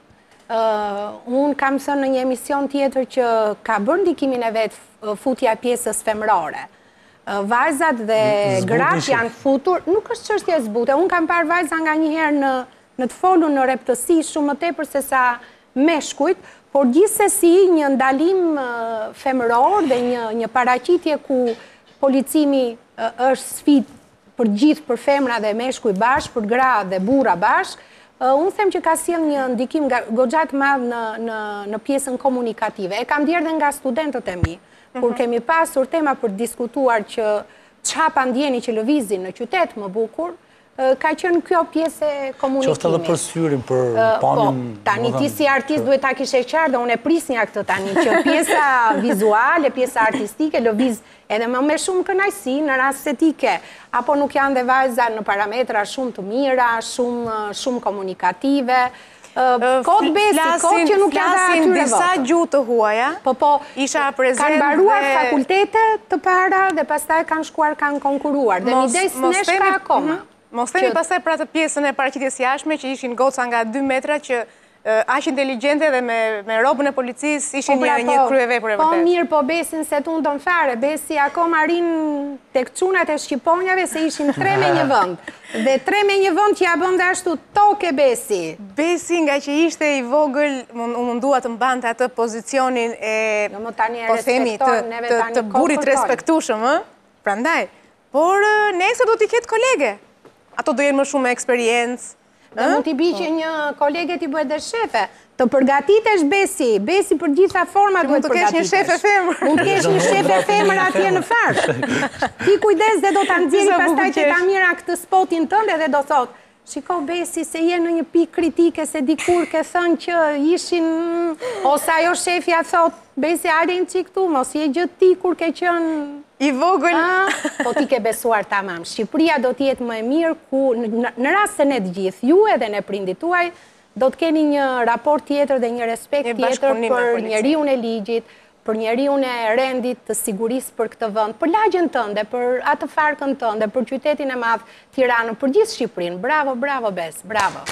Speaker 3: Unë kam thënë në një emision tjetër që ka bërë ndikimin e vet futja pjesës femërore. Vajzat dhe gratë janë futur, nuk është çështje zbute. Unë kam parë vajza nga një herë në në të folur në reptësi shumë më tepër se sa meshkujt, por gjithsesi një ndalim femëror dhe një një paraqitje ku policimi është sfidë për gjithë, për femra dhe meshkuj bashkë, për gra dhe burra bashkë. Unë them që ka sjell një ndikim goxha të madh në në në pjesën komunikative. E kam ndjerë dhe nga studentët e mi. Kur kemi pasur tema për diskutuar që çapa ndjeni që lëvizin në qytet më bukur, ka qenë kjo pjesë e komunikimit.
Speaker 2: Qoftë edhe për syrin, për panin...
Speaker 3: Po, tani ti si artist duhet ta kishe qartë dhe unë e prisnja këtë tani, që pjesa vizuale, pjesa artistike, lëviz edhe më me shumë kënaqësi në rast se ti ke, apo nuk janë dhe vajza në parametra shumë të mira, shumë, shumë komunikative. Kod besi, kod që nuk janë
Speaker 1: flasin
Speaker 3: atyre
Speaker 1: disa
Speaker 3: votë.
Speaker 1: gjuhë të huaja.
Speaker 3: Po, po,
Speaker 1: isha prezent
Speaker 3: kanë baruar
Speaker 1: dhe-
Speaker 3: fakultete të para dhe pastaj kanë shkuar, kanë konkuruar. Dhe
Speaker 1: Mos-
Speaker 3: mides
Speaker 1: mos
Speaker 3: nesh
Speaker 1: themi-
Speaker 3: ka akoma.
Speaker 1: Mhm. Mos themi
Speaker 3: Që-
Speaker 1: pastaj për atë pjesën e paraqitjes jashtme që ishin goca nga dy metra që uh, aq inteligjente dhe me, me robën e policisë ishin
Speaker 3: Po, pra,
Speaker 1: një, një
Speaker 3: po,
Speaker 1: kryevepër e
Speaker 3: Po
Speaker 1: vërtetë.
Speaker 3: mirë, po besin se tu ndon fare, besi akoma rin tek çunat e shqiponjave se ishin tre me një vend. Dhe tre me një vend që ja bën dhe ashtu toke besi.
Speaker 1: Besi nga që ishte i vogël, mund- u mundua të mbante atë pozicionin e
Speaker 3: Jo, mo tani e
Speaker 1: po themi të,
Speaker 3: respektojmë, neve
Speaker 1: të,
Speaker 3: tani
Speaker 1: të burit
Speaker 3: konfortojmë.
Speaker 1: respektueshëm, ë? Prandaj. Por ë, nesër do t'i ketë kolege. Ato do jenë më shumë me eksperiencë.
Speaker 3: Dhe mund t'i bi që një kolege t'i bëhet dhe shefe. Të përgatitesh besi, besi për gjitha forma duhet
Speaker 1: mund të kesh një
Speaker 3: përgatitesh.
Speaker 1: shefe femër.
Speaker 3: Mund të kesh një shefe femër atje në farsh. Ti kujdes dhe do t'a nxjerri
Speaker 1: Sa
Speaker 3: pastaj
Speaker 1: bukur
Speaker 3: që ta
Speaker 1: qesh.
Speaker 3: mira këtë spotin tënde dhe do thot, shiko besi se je në një pikë kritike se dikur ke thënë që ishin, ose ajo shefja thot, besi ardin që këtu, mos je gjë ti kur ke qënë
Speaker 1: i vogël.
Speaker 3: Po ti ke besuar tamam. Shqipëria do t'jetë më e mirë ku në, në rast se ne të gjithë, ju edhe ne prindit tuaj, do të keni një raport tjetër dhe një respekt
Speaker 1: Një
Speaker 3: tjetër
Speaker 1: bashkëpunim me
Speaker 3: për
Speaker 1: policin.
Speaker 3: njeriun e ligjit, për njeriun e rendit të sigurisë për këtë vend, për lagjen tënde, për atë farkën tënde, për qytetin e madh Tiranën, për gjithë Shqipërinë. Bravo, bravo Bes, bravo.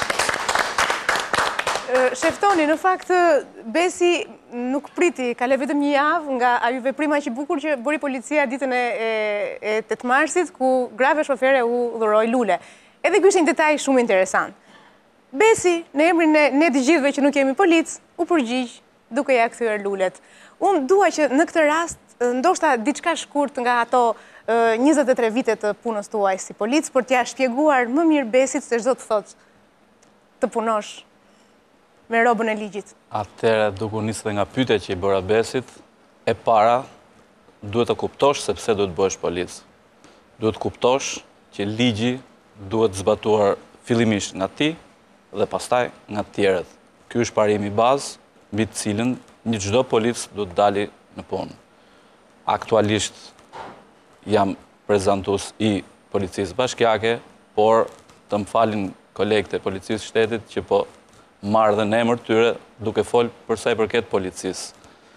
Speaker 1: Sheftoni, në fakt, Besi nuk priti, ka le vetëm një javë nga ajo veprima që bukur që bëri policia ditën e, e, e tetë marsit, ku grave shofere u dhuroi lule. Edhe ky ishte një detaj shumë interesant. Besi, në emrin e ne të gjithëve që nuk jemi polic, u përgjigj duke ja kthyer lulet. Unë dua që në këtë rast, ndoshta diçka shkurt nga ato e, njëzet e tre vite të punës tuaj si polic, për t'ja shpjeguar më mirë Besit se çdo të thotë të punosh me robën e ligjit.
Speaker 12: Atëre, duke u nisë dhe nga pyetja që i bëra Besit, e para, duhet të kuptosh se pse duhet bëhesh polic. Duhet të kuptosh që ligji duhet zbatuar fillimisht nga ti dhe pastaj nga tjerët. Ky është parimi bazë mbi të cilën një çdo polic duhet dali në punë. Aktualisht jam prezantues i policisë bashkiake, por të më falin kolegët e policisë shtetit që po marrë dhe në emër tyre duke folë përsa i përket policisë.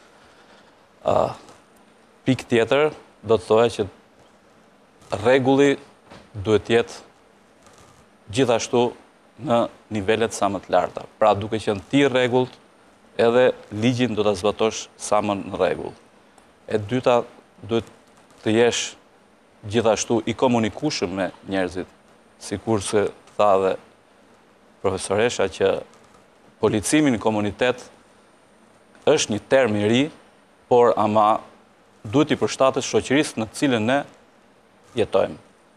Speaker 12: Uh, pik tjetër do të thoja që rregulli duhet jetë gjithashtu në nivelet sa më të larta. Pra duke qenë ti rregullt, edhe ligjin do të zbatosh sa më në rregull. E dyta, duhet të jesh gjithashtu i komunikueshëm me njerëzit, sikur se tha dhe profesoresha që policimi në komunitet është një term i ri, por ama duhet i përshtatet shoqërisë në cilën ne jetojmë.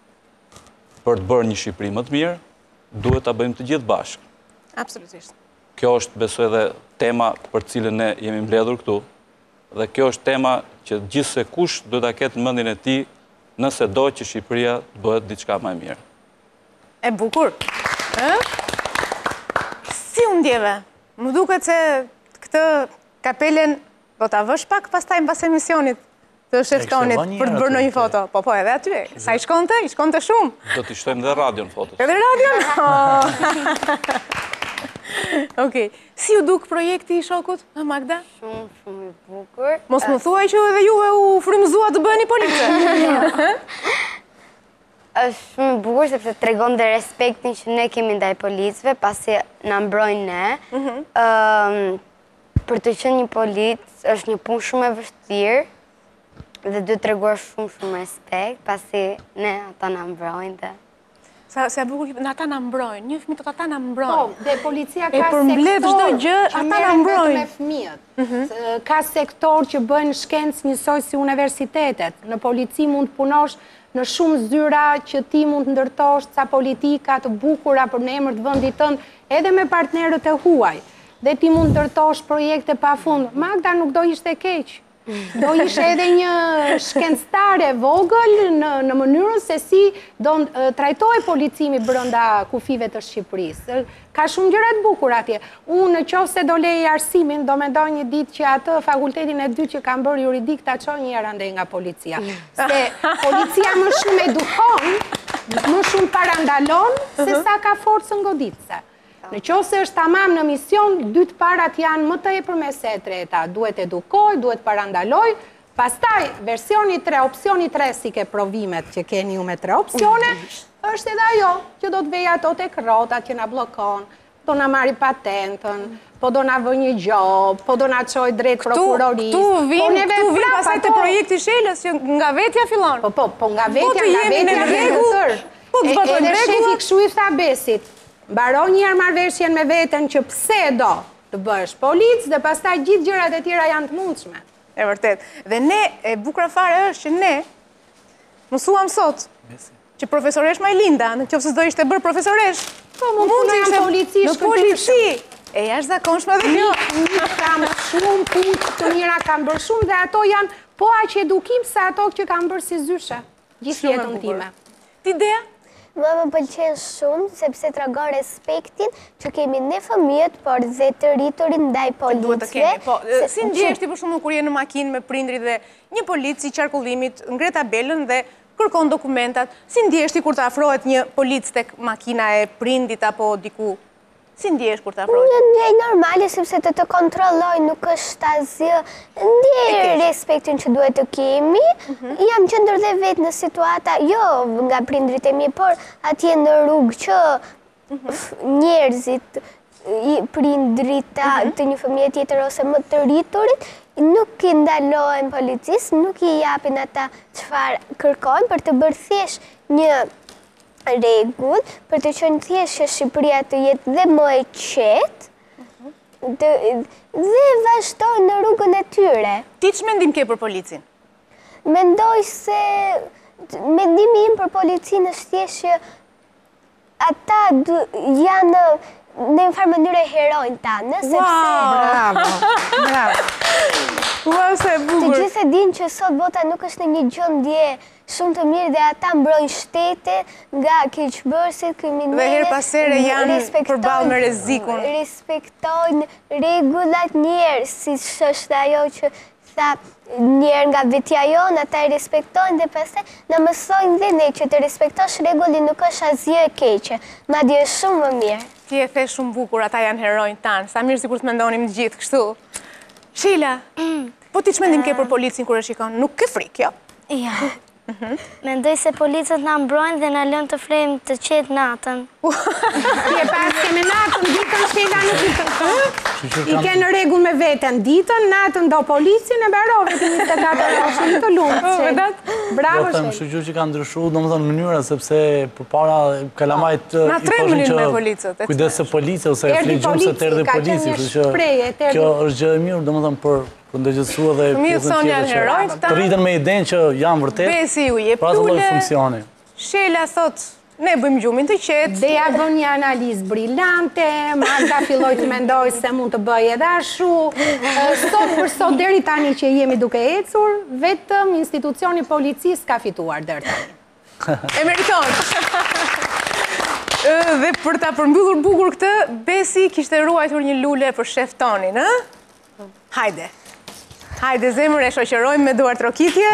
Speaker 12: Për të bërë një Shqipëri më të mirë, duhet ta bëjmë të gjithë bashkë.
Speaker 1: Absolutisht.
Speaker 12: Kjo është besoj edhe tema për cilën ne jemi mbledhur këtu, dhe kjo është tema që gjithse kush duhet ta ketë në mendjen e tij nëse do që Shqipëria të bëhet diçka më e mirë.
Speaker 1: E bukur. Ë? Si u ndjeve? Më duket se këtë kapelen do ta vësh pak pastaj mbas emisionit të Sheftonit për të bërë ndonjë foto. Po po, edhe aty. Sa i shkonte? I shkonte shumë.
Speaker 12: Do t'i shtojmë dhe radion fotos.
Speaker 1: Edhe radion? Okej. Si u duk projekti i shokut, Magda?
Speaker 9: Shumë, shumë i bukur.
Speaker 1: Mos më thuaj që edhe juve u frymëzua të bëheni police.
Speaker 9: Është shumë i bukur sepse tregon dhe respektin që ne kemi ndaj policëve, pasi na mbrojnë ne. Ëm, për të qenë një polic është një punë shumë e vështirë dhe duhet treguar shumë shumë respekt, pasi ne ata na mbrojnë dhe
Speaker 1: Sa sa bukur në ata na mbrojnë, një fëmijë tot ata na mbrojnë.
Speaker 3: Po, dhe policia
Speaker 1: E
Speaker 3: ka
Speaker 1: përmbledh
Speaker 3: sektor
Speaker 1: çdo gjë,
Speaker 3: që
Speaker 1: ata na
Speaker 3: merren vetëm
Speaker 1: mbrojnë.
Speaker 3: me fëmijët. Ka sektor që bëjnë shkencë njësoj si universitetet. Në polici mund të punosh në shumë zyra që ti mund të ndërtosh ca politika të bukura për në emër të vendit tënd, edhe me partnerët e huaj. Dhe ti mund të ndërtosh projekte pafund. Magda nuk do ishte keq. Do ishe edhe një shkencëtare vogël në, në mënyrën se si do uh, trajtoj policimi brenda kufive të Shqipërisë. Ka shumë gjëra të bukura atje. Unë në qoftë se do lej arsimin, do mendoj një ditë që atë fakultetin e dytë që kam bërë juridik ta çoj një herë andej nga policia. Se policia më shumë edukon, më shumë parandalon se sa ka forcën goditëse. Në qoftë se është tamam në mision, dy të parat janë më të epër me se e treta. Duhet edukoj, duhet parandaloj, pastaj versioni tre, opcioni tre si ke provimet që keni ju me tre opcione, është edhe ajo që do të vej ato tek rrotat që na bllokon, do na marri patentën, po do na vë një gjop, po do na çoj drejt prokurorisë.
Speaker 1: Tu vim, tu vim pasaj të projekti Shelës që nga vetja fillon.
Speaker 3: Po, po, po nga vetja, nga vetja vjetëtër.
Speaker 1: Po të zbatoj në
Speaker 3: Edhe
Speaker 1: rregull.
Speaker 3: shefi kështu i tha Besit, mbaron një herë marrëveshjen me veten që pse do të bësh polic dhe pastaj gjithë gjërat e tjera janë të mundshme.
Speaker 1: E vërtet. Dhe ne, e bukura fare është që ne mësuam sot që profesoresh Majlinda, në qoftë se do ishte bërë profesoresh,
Speaker 3: po mund të ishte polici,
Speaker 1: në polici. E jashtë zakonshme dhe kjo.
Speaker 3: Një kam shumë punë të mira kam bërë shumë dhe ato janë po aq edukim sa ato që kam bërë si zyshe. Gjithë jetën time.
Speaker 1: Ti Dea?
Speaker 7: Më më pëlqen shumë, sepse tregon respektin që kemi ne fëmijët, por dhe të rriturin ndaj policëve.
Speaker 1: Po, si ndjesh ti për shembull kur je në makinë me prindrit dhe një polic i qarkullimit ngre tabelën dhe kërkon dokumentat, si ndjesh ti kur të afrohet një polic tek makina e prindit apo diku? Si ndjesh kur të afrohet?
Speaker 7: Unë ndjej normale, sepse të të kontrolloj, nuk është asgjë. Ndjej respektin që duhet të kemi. Jam qëndër dhe vetë në situata, jo nga prindrit e mi, por atje në rrugë që njerëzit, prindrit të një fëmije tjetër ose më të rriturit, nuk i ndalojnë policisë, nuk i japin ata çfarë kërkojnë për të bërë thjesht një regull, për të qenë thjesht që Shqipëria të jetë dhe më e qetë dhe vazhdojnë në rrugën e tyre.
Speaker 1: Ti që mendim ke për policin?
Speaker 7: Mendoj se mendimi im për policin është thjesht që ata janë në një farë mënyrë herojnë tanë,
Speaker 1: Wow, bravo, bravo. Ua, se e bukur.
Speaker 7: Të gjithë e dinë që sot bota nuk është në një gjendje shumë të mirë dhe ata mbrojnë shtetin nga keqbërësit, kriminalët.
Speaker 1: Dhe her pas here janë përballë me rrezikun.
Speaker 7: Respektojnë rregullat njerëz, siç është ajo që tha njerë nga vetja jonë, ata i respektojnë dhe pastaj na mësojnë dhe ne që të respektosh rregullin nuk është asgjë e keqe, madje është shumë më mirë.
Speaker 1: Ti e the shumë bukur, ata janë herojnë tanë, sa mirë sikur të mendonim të gjithë kështu. Shila, po ti ç'mendim ke për policin kur e shikon? Nuk ke frikë, jo?
Speaker 6: Ja. Mendoj se policët na mbrojnë dhe na lënë të flejmë të qetë natën.
Speaker 3: Je pas ke me natën, ditën Shila nuk i kërkon. I ke në rregull me veten, ditën, natën do policin e mbarove të njëzet e katër orë, shumë të lumë. Bravo
Speaker 2: Shila. Më shqyqyr që ka ndryshu, do më thënë mënyra, sepse për para kalamajt
Speaker 1: i thoshin që
Speaker 2: kujdes se polici, ose e fli gjumë se të erdhi polici. Kjo është gjë e mirë, do më thënë për për ndërgjithësua dhe pjesën tjetër që të rritën me idenë që janë vërtet,
Speaker 1: Besi ju jep
Speaker 2: pra të lloj
Speaker 1: lule.
Speaker 2: funksioni.
Speaker 1: Shela thot, ne bëjmë gjumin të qetë.
Speaker 3: Dea bën një analizë brillante, Magda filloi të mendoj se mund të bëj edhe ashtu. Sot për sot deri tani që jemi duke ecur, vetëm institucioni policisë ka fituar deri tani.
Speaker 1: E meriton. Dhe për ta përmbyllur bukur këtë, Besi kishte ruajtur një lule për shef Tonin, ë? Hajde. Hajde, zemër, e shoqërojmë me duar trokitje.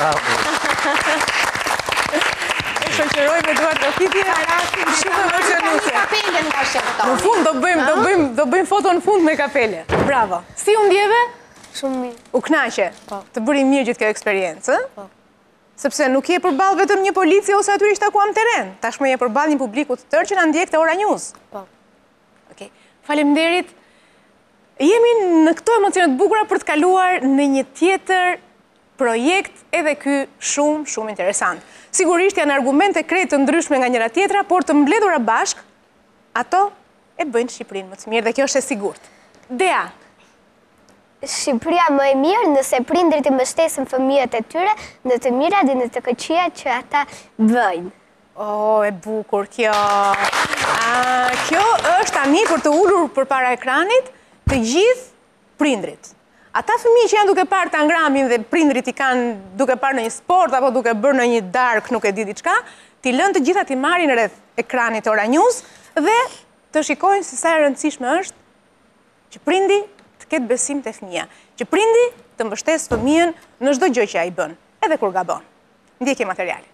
Speaker 1: E shoqërojmë me duar trokitje. Shumë emocionuese.
Speaker 3: Kapelen nga shef Toni.
Speaker 1: Në fund do bëjmë, do bëjmë, do bëjmë foto në fund me kapele. Bravo. Si u ndjeve?
Speaker 11: Shumë mirë.
Speaker 1: U knaqe? Të bëri mirë gjithë kjo eksperiencë, ë? Sepse nuk je përballë vetëm një polici ose aty ishte takuam teren. Tashmë je përballë një publiku të tërë që na ndjek te Ora News.
Speaker 11: Po.
Speaker 1: Okej. Faleminderit. Jemi në këto emocione të bukura për të kaluar në një tjetër projekt edhe ky shumë, shumë interesant. Sigurisht janë argumente krejt të ndryshme nga njëra tjetra, por të mbledhura bashk, ato e bëjnë Shqipërinë më të mirë dhe kjo është e sigurt. Dea.
Speaker 7: Shqipëria më e mirë nëse prindrit i mbështesin fëmijët e tyre në të mira dhe në të këqija që ata bëjnë.
Speaker 1: Oh, e bukur kjo. A, kjo është tani për të ulur përpara ekranit të gjithë prindrit. Ata fëmijë që janë duke parë tangramin dhe prindrit i kanë duke parë në një sport apo duke bërë në një dark, nuk e di diçka, ti lënë të gjitha ti marrin rreth ekranit të Ora News dhe të shikojnë se sa e rëndësishme është që prindi të ketë besim te fëmia, që prindi të mbështesë fëmijën në çdo gjë që ai bën, edhe kur gabon. Ndjekje materialin.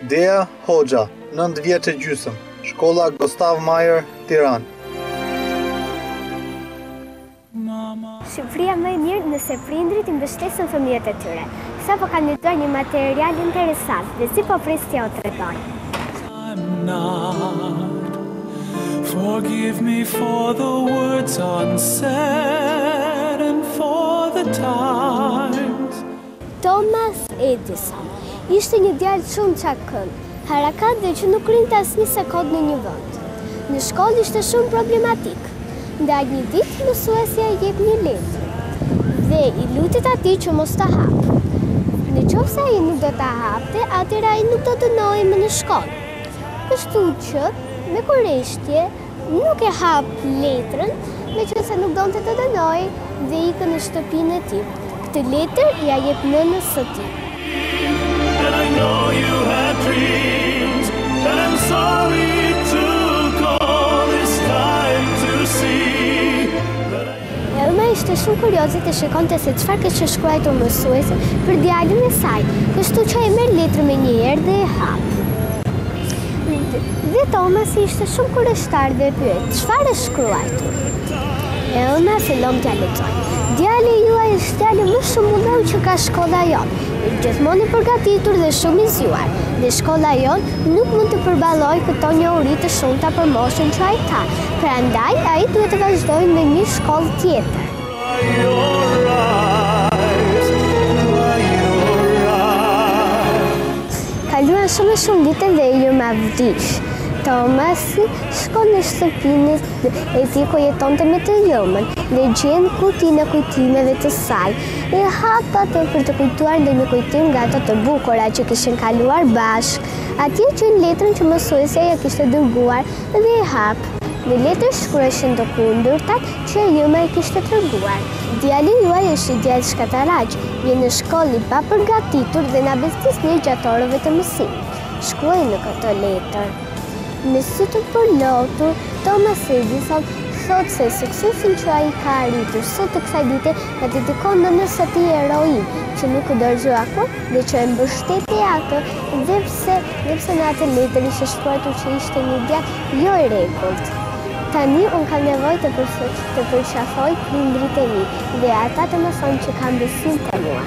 Speaker 5: Dea Hoxha, nëntë vjeç e gjysmë, shkolla Gustav Mahler, Tiranë.
Speaker 7: Shqipëria më e mirë nëse prindrit i mbështesin fëmijët e tyre. Sa po kanë jetuar një material interesant dhe si po pres t'ja o tregoj.
Speaker 10: Forgive me for the words unsaid and for the times.
Speaker 7: Thomas Edison ishte një djalë shumë çakën, harakat dhe që nuk rinte asnjë sekond në një vend. Në shkollë ishte shumë problematik. Nda një ditë mësuesja i jep një letër dhe i lutet atij që mos ta hap. Në qoftë se ai nuk do ta hapte, atëherë ai nuk do të dënohej më në shkollë. Kështu që me kurreshtje nuk e hap letrën, meqense nuk donte të dënohej dhe ikën në shtëpinë e tij. Këtë letër ia jep nënës së tij.
Speaker 10: And I know you had dreams, and I'm sorry to call this time to see.
Speaker 7: Elma ishte shumë kurioze të shikonte se çfarë kishte shkruar mësuesi për djalin e saj, kështu që e merr letrën me një herë dhe e hap. Dhe Thomas ishte shumë kurioztar dhe e pyet, çfarë është shkruar? Elma fillon t'ia lexoj. Djali juaj është djali më shumë mundeu që ka shkolla jonë. Gjithmonë i përgatitur dhe shumë i zgjuar. Dhe shkolla jonë nuk mund të përballojë këto njohuri të shumta për moshën që ai ka. Prandaj ai duhet të vazhdojë në një shkollë tjetër. Kaluan shumë shumë vite dhe Irma vdiq. Thomas shkon në shtëpinë e tij ku jetonte me të Irmën dhe gjen kutinë e kujtimeve të saj. E hap atë për të kujtuar ndonjë kujtim nga ato të bukura që kishin kaluar bashkë. Atje gjen letrën që mësuesja ja kishte dërguar dhe e hap. Në letër shkruheshin të kundërtat që Irma i kishte treguar. Djali juaj është i djalë shkataraq, vjen në shkollë i papërgatitur dhe na bestis një gjatë orëve të mësimit. Shkruaj në këtë letër. Me sy të përlotur, Thomas Edison thot se suksesin që ai ka arritur sot të kësaj dite ka dedikon nënës së tij heroin, që nuk u dorëzoi akoma dhe që e mbështeti atë, dhe pse dhe pse në atë letër ishte shkruar që ishte një djalë jo i rregullt. Tani unë kam nevojë të përfaq të përqafoj prindrit e mi dhe ata të më thonë që kam besim te mua.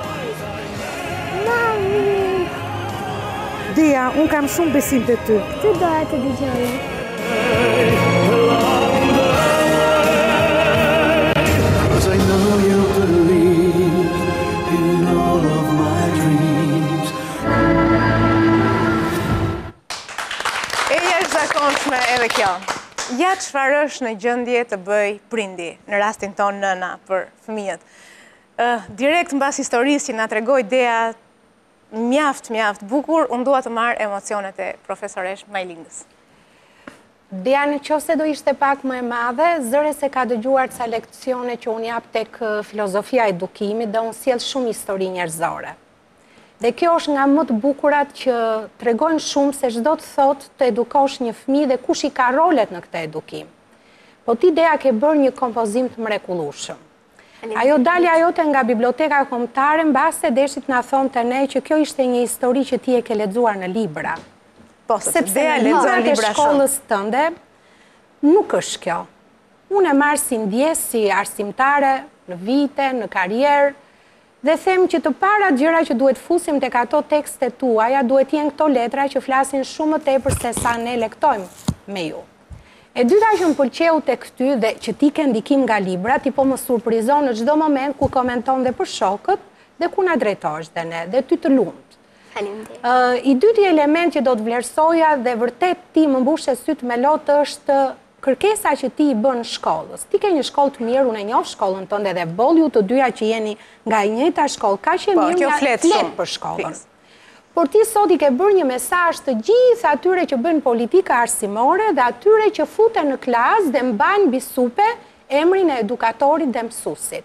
Speaker 7: Mami!
Speaker 13: Dea, unë kam shumë besim të ty.
Speaker 7: Të doja të dëgjoj.
Speaker 10: Cause I know you believe in all of my dreams.
Speaker 1: E jashtëzakonshme edhe kjo. Ja çfarë është në gjendje të bëj prindi, në rastin ton nëna për fëmijët. Uh, direkt mbas historisë që na tregoi Dea, mjaft, mjaft bukur, unë dua të marrë emocionet e profesoresh Majlindës.
Speaker 3: Dea, në qoftë se do ishte pak më e madhe, zëre se ka dëgjuar ca leksione që unë jap tek filozofia e edukimit dhe unë sjell shumë histori njerëzore. Dhe kjo është nga më të bukurat që tregojnë shumë se çdo të thotë të edukosh një fëmijë dhe kush i ka rolet në këtë edukim. Po ti, Dea, ke bërë një kompozim të mrekullueshëm. Ajo dalja jote nga biblioteka kombëtare mbase deshit na thonë të ne që kjo ishte një histori që ti e ke lexuar në libra.
Speaker 1: Po, sepse Dea lexon libra shumë.
Speaker 3: Shkollës tënde nuk është kjo. Unë e marr si ndjes, si arsimtare, në vite, në karrierë, dhe them që të para gjëra që duhet fusim tek ato tekstet tuaja duhet jenë këto letra që flasin shumë më tepër se sa ne lektojmë me ju. E dyta që më pëlqeu tek ty dhe që ti ke ndikim nga libra, ti po më surprizon në çdo moment ku komenton dhe për shokët dhe ku na drejtohesh dhe ne, dhe ty të lumt.
Speaker 7: Faleminderit.
Speaker 3: Uh, I dyti element që do të vlerësoja dhe vërtet ti më mbushe syt me lot është kërkesa që ti i bën shkollës. Ti ke një shkollë të mirë, unë e njoh shkollën tënde dhe boll ju të dyja që jeni nga e njëjta shkollë, kaq e mirë nga flet për shkollën. Por ti sot i ke bërë një mesazh të gjithë atyre që bëjnë politika arsimore dhe atyre që futen në klasë dhe mbajnë mbi supe emrin e edukatorit dhe mësuesit.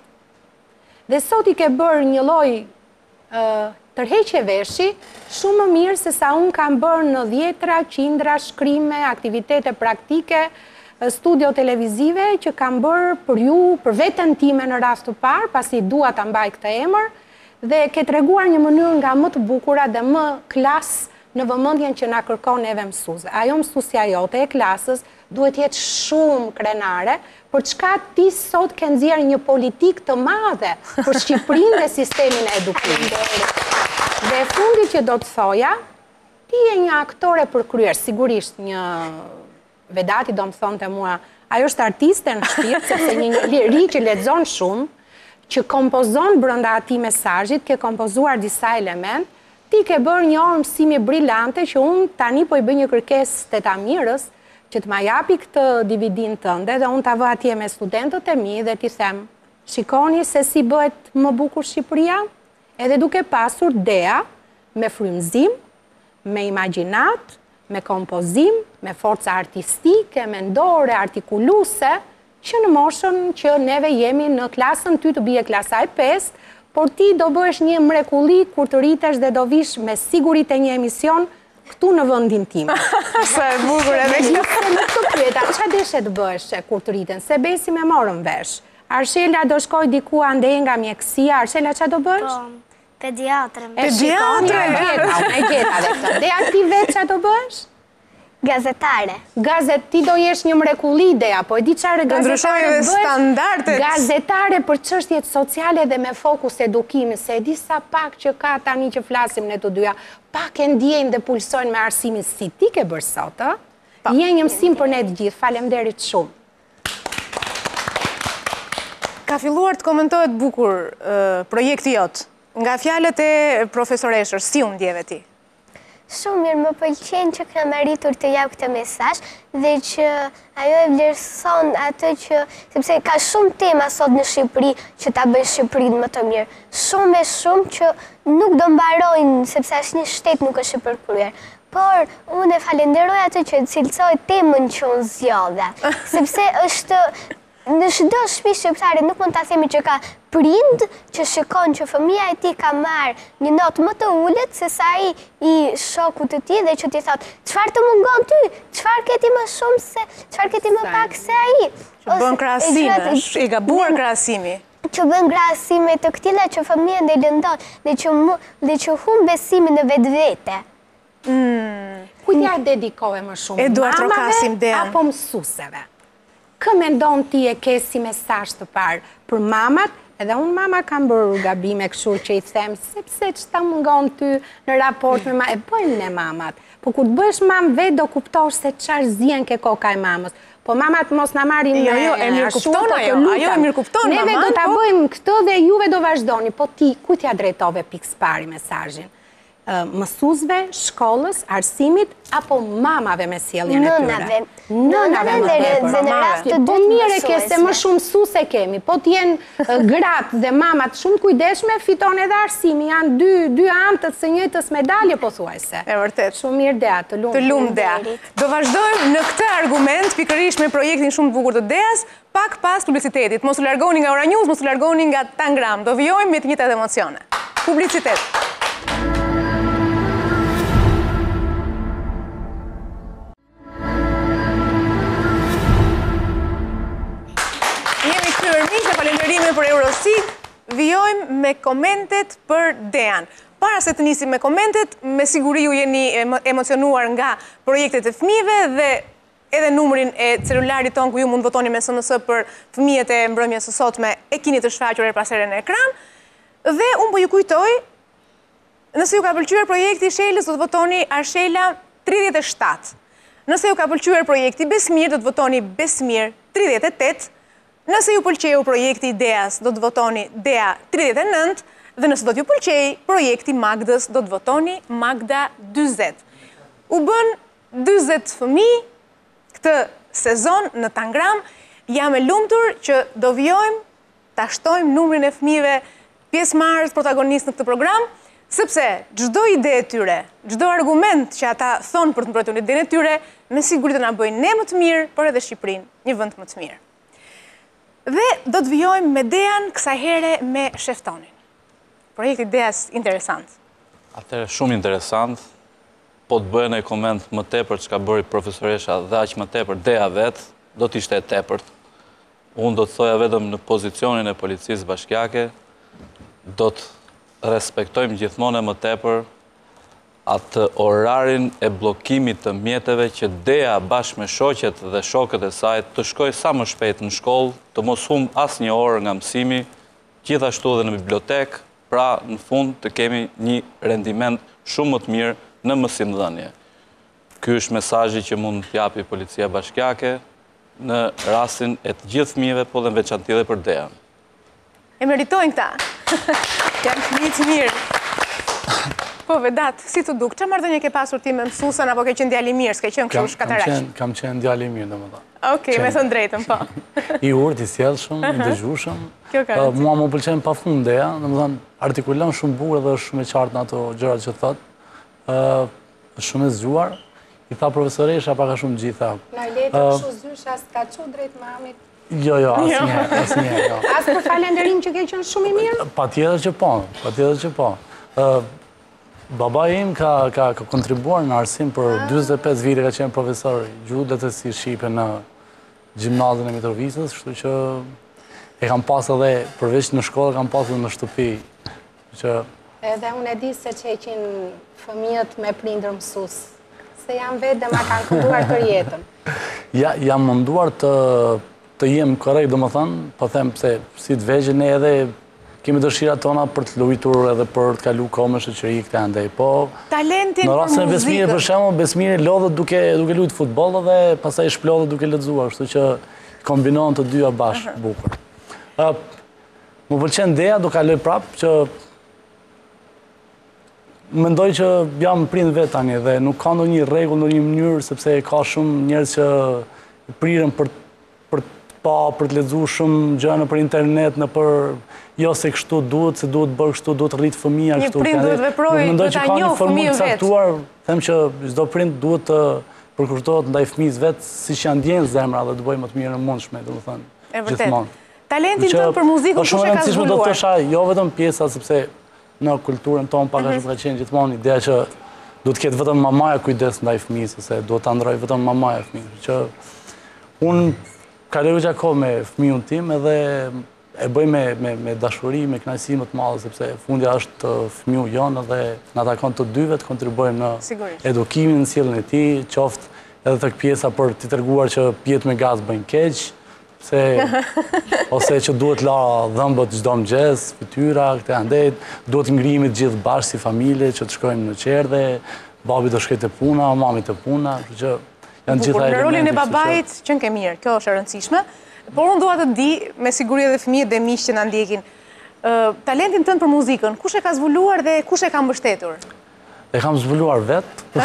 Speaker 3: Dhe sot i ke bërë një lloj uh, tërheqje veshi shumë më mirë se sa unë kam bërë në dhjetra, qindra, shkrime, aktivitete praktike, studio televizive që kam bërë për ju, për veten time në rast të parë, pasi dua ta mbaj këtë emër. Dhe ke treguar një mënyrë nga më të bukura dhe më klas në vëmendjen që na kërkon neve mësuesve. Ajo mësuesja jote e klasës duhet jetë shumë krenare, për çka ti sot ke nxjerrë një politikë të madhe për Shqipërinë dhe sistemin e edukimit. Dhe e fundi që do të thoja, ti je një aktore përkryer, sigurisht një Vedati do më thonë të mua, ajo është artiste në shpirt, sepse një liri që lexon shumë, që kompozon brenda atij mesazhit, ke kompozuar disa element, ti ke bërë një orë mësimi brillante që unë tani po i bëj një kërkesë Tetamirës, që të ma japi këtë D V D-n tënde dhe unë ta vë atje me studentët e mi dhe ti them, shikoni se si bëhet më bukur Shqipëria, edhe duke pasur dea me frymëzim, me imagjinat, me kompozim, me forca artistike, mendore, artikuluese, që në moshën që neve jemi në klasën ty të bie klasa e pesë, por ti do bëhesh një mrekulli kur të rritesh dhe do vish me sigurit e një emision këtu në vendin tim.
Speaker 1: Sa e bukur edhe kjo.
Speaker 3: Në këtë pyeta, çfarë deshe të bëhesh kur të rriten? Se besi me morën vesh. Arshela do shkoj diku ande nga mjekësia, Arshela çfarë do bësh?
Speaker 6: Pediatre.
Speaker 3: Pediatre! E gjeta dhe këtë. Dhe ti vetë çfarë do bësh?
Speaker 7: Gazetare.
Speaker 3: Gazet, ti do jesh një mrekulli ideja, po e di çfarë gazetare
Speaker 1: bësh?
Speaker 3: Gazetare për çështjet sociale dhe me fokus edukimi, se e di sa pak që ka tani që flasim ne të dyja, pak e ndjejnë dhe pulsojnë me arsimin si ti ke bërë sot, ë? Je një mësim për ne të gjithë. Faleminderit shumë.
Speaker 1: Ka filluar të komentohet bukur projekti jot. Nga fjalët e profesoreshës, si u ndjeve ti?
Speaker 7: Shumë mirë, më pëlqen që kam arritur të jap këtë mesazh dhe që ajo e vlerëson atë që, sepse ka shumë tema sot në Shqipëri që ta bëjnë Shqipërinë më të mirë. Shumë e shumë që nuk do mbarojnë, sepse asnjë shtet nuk është i përkryer. Por unë e falenderoj atë që cilësoi temën që unë zgjodha, sepse është në çdo shtëpi shqiptare nuk mund ta themi që ka prind që shikon që fëmia e tij ka marrë një notë më të ulët se sa ai i shokut të tij dhe që ti thot, çfarë të mungon ty? Çfarë ke ti më shumë se çfarë ke ti më pak se ai?
Speaker 1: Që bën krahasime, i gabuar krahasimi.
Speaker 7: Që bën krahasime të këtilla që fëmia ndaj lëndon dhe që dhe që humb besimin në vetvete.
Speaker 3: Kujt ja dedikove më shumë? Mamave apo mësuesve? Kë mendon ti e ke si mesazh të parë për mamat? Edhe unë mama kam bërë gabime kështu që i them, sepse ç'ta mungon ty në raport me ma, e bëjmë ne mamat. Po kur të bësh mamë vetë do kuptosh se çfarë zien ke koka e mamës. Po mamat mos na marrin
Speaker 1: jo, jo, e mirë kupton ajo, ajo e mirë kupton maman.
Speaker 3: Neve do ta bëjmë këtë dhe juve do vazhdoni, po ti ku t'ja drejtove pikë pari mesazhin? Mësuesve, shkollës, arsimit, apo mamave me sjelljen e tyre?
Speaker 7: Nënave. Nënave dhe në rast të
Speaker 3: Po mire ke se më shumë mësuese kemi, po t'jenë gratë dhe mamat shumë kujdeshme, fiton edhe arsimi, janë dy, dy antët së njëjtës medalje, po thuajse.
Speaker 1: E vërtet.
Speaker 3: Shumë mirë Dea, të lumë.
Speaker 1: Të lumë Dea. Do vazhdojmë në këtë argument, pikërisht me projektin shumë të bukur të Deas, pak pas publicitetit. Mos u largoni nga Ora News, mos u largoni nga Tangram. Do vijojmë me të njëjtat emocione. Publicitet. Falenderime për Eurosig, vijojmë me komentet për Dean. Para se të nisim me komentet, me siguri ju jeni emocionuar nga projektet e fëmijëve dhe edhe numrin e celularit ton ku ju mund votoni me S M S për fëmijët e mbrëmjes së sotme e keni të shfaqur her pas here në ekran. Dhe unë po ju kujtoj, nëse ju ka pëlqyer projekti Shelës, do të votoni Arshela tridhjetë e shtatë. Nëse ju ka pëlqyer projekti Besmir, do të votoni Besmir tridhjetë e tetë. Nëse ju pëlqeu projekti Deas, do të votoni Dea tridhjetë e nëntë, dhe nëse do t'ju pëlqej projekti Magdës, do të votoni Magda dyzet. U bën dyzet fëmijë këtë sezon në Tangram, jam e lumtur që do vijojmë ta shtojmë numrin e fëmijëve pjesëmarrës protagonistë në këtë program, sepse çdo ide e tyre, çdo argument që ata thonë për të mbrojtur idenë e tyre, me siguri do na bëjnë ne më të mirë, por edhe Shqipërinë një vend më të mirë. Dhe do të vijojmë me Dean kësaj here me Sheftonin. Projekti Deas interesant.
Speaker 12: Atëherë shumë interesant. Po të bëhen e koment më tepër çka bëri profesoresha dhe aq më tepër Dea vet, do të ishte e tepërt. Unë do të thoja vetëm në pozicionin e policisë bashkiake, do të respektojmë gjithmonë më tepër atë orarin e blokimit të mjeteve që Dea bashkë me shoqet dhe shokët e saj të shkoj sa më shpejt në shkollë, të mos hum as një orë nga mësimi, gjithashtu dhe në bibliotek, pra në fund të kemi një rendiment shumë më të mirë në mësimdhënie. Ky është mesazhi që mund të japi Policia Bashkiake në rastin e të gjithë fëmijëve, po dhe në veçantë edhe për Dean.
Speaker 1: E meritojnë këta. Janë fëmijë të mirë. Po, Vedat, si të duk, që marrëdhënie ke pasur ti me mësuesen, apo ke qenë djali mirë, s'ke qenë kështu shkataraq?
Speaker 2: Kam qenë djali mirë, domethënë.
Speaker 1: Okej, me thënë drejtën, po.
Speaker 2: I urtë, i sjellshëm, i dëgjueshëm. Mua më pëlqen pafund Dea, domethënë artikulon shumë bukur dhe është shumë e qartë në ato gjërat që thot. Është shumë e zgjuar. I tha profesoresha paka shumë gjitha.
Speaker 3: Në letë kështu zysha s'ka çu drejt mamit.
Speaker 2: Jo, jo, asnjëherë, asnjëherë.
Speaker 3: As për falënderim që ke qenë shumë i mirë?
Speaker 2: Patjetër që po, patjetër që po. Baba im ka kontribuar në arsim për dyzet e pesë vite, ka qenë profesor gjuhë letërsi shqipe në gjimnazin e Mitrovicës, kështu që e kam pas edhe përveç në shkollë, kam pas edhe në shtëpi.
Speaker 3: Edhe unë e di se që e qenë fëmijët me prindër mësues. Se jam vetë dhe ma kanë kënduar për jetën.
Speaker 2: Jam munduar të jem korrekt, do më thënë, po them se si të vegjë ne edhe kemi dëshira tona për të luajtur edhe për të kalu kohë me shoqëri këtë andej. Po,
Speaker 1: talentin për muzikën.
Speaker 2: Në rastin e Besmirit, për shembull, Besmiri lodhet duke luajtur futboll dhe pastaj shplodhet duke lexuar, kështu që kombinon të dyja bashkë bukur. Më pëlqen Dea, do kaloj prapë që mendoj që jam prind vetë tani dhe nuk ka ndonjë rregull, ndonjë mënyrë, sepse ka shumë njerëz që prirën për për të pa, për të lexuar shumë gjëra nëpër internet, nëpër jo se kështu duhet, se duhet bërë kështu, duhet rrit fëmia kështu.
Speaker 1: Një prind duhet veprojë,
Speaker 2: mendoj që ka një formullë caktuar, them që çdo prind duhet të përkushtohet ndaj fëmijës vet, siç janë ndjenjë zemra dhe të bëjë më të mirën e mundshme, domethënë. Gjithmonë.
Speaker 1: Talentin tënd për muzikën kush e ka zbuluar?
Speaker 2: Do të thosha jo vetëm pjesa, sepse në kulturën tonë pak është ka qenë gjithmonë ideja që duhet të ketë vetëm mamaja kujdes ndaj fëmijës, ose duhet ta ndroj vetëm mamaja fëmijën. Që unë kaloj gjatë kohë me fëmijën tim edhe e bëj me me dashuri, me kënaqësi më të madhe, sepse fundja është fëmiu jonë dhe na takon të dyve të kontribuojmë në edukimin, në sjelljen e tij, qoftë edhe tek pjesa për t'i treguar që pijet me gaz bëjnë keq, ose që duhet la dhëmbët çdo mëngjes, fytyra, këtë andejt, duhet ngrihemi të gjithë bashkë si familje, që të shkojmë në qerdhe, babi do shkojë te puna, mami te puna, që janë gjitha elementet.
Speaker 1: Në rolin e babait qenë ke mirë, kjo është e rëndësishme, por unë dua të di, me siguri edhe fëmijët dhe miqtë që na ndjekin, talentin tënd për muzikën, kush e ka zbuluar dhe kush e ka mbështetur?
Speaker 2: E kam zbuluar vetë.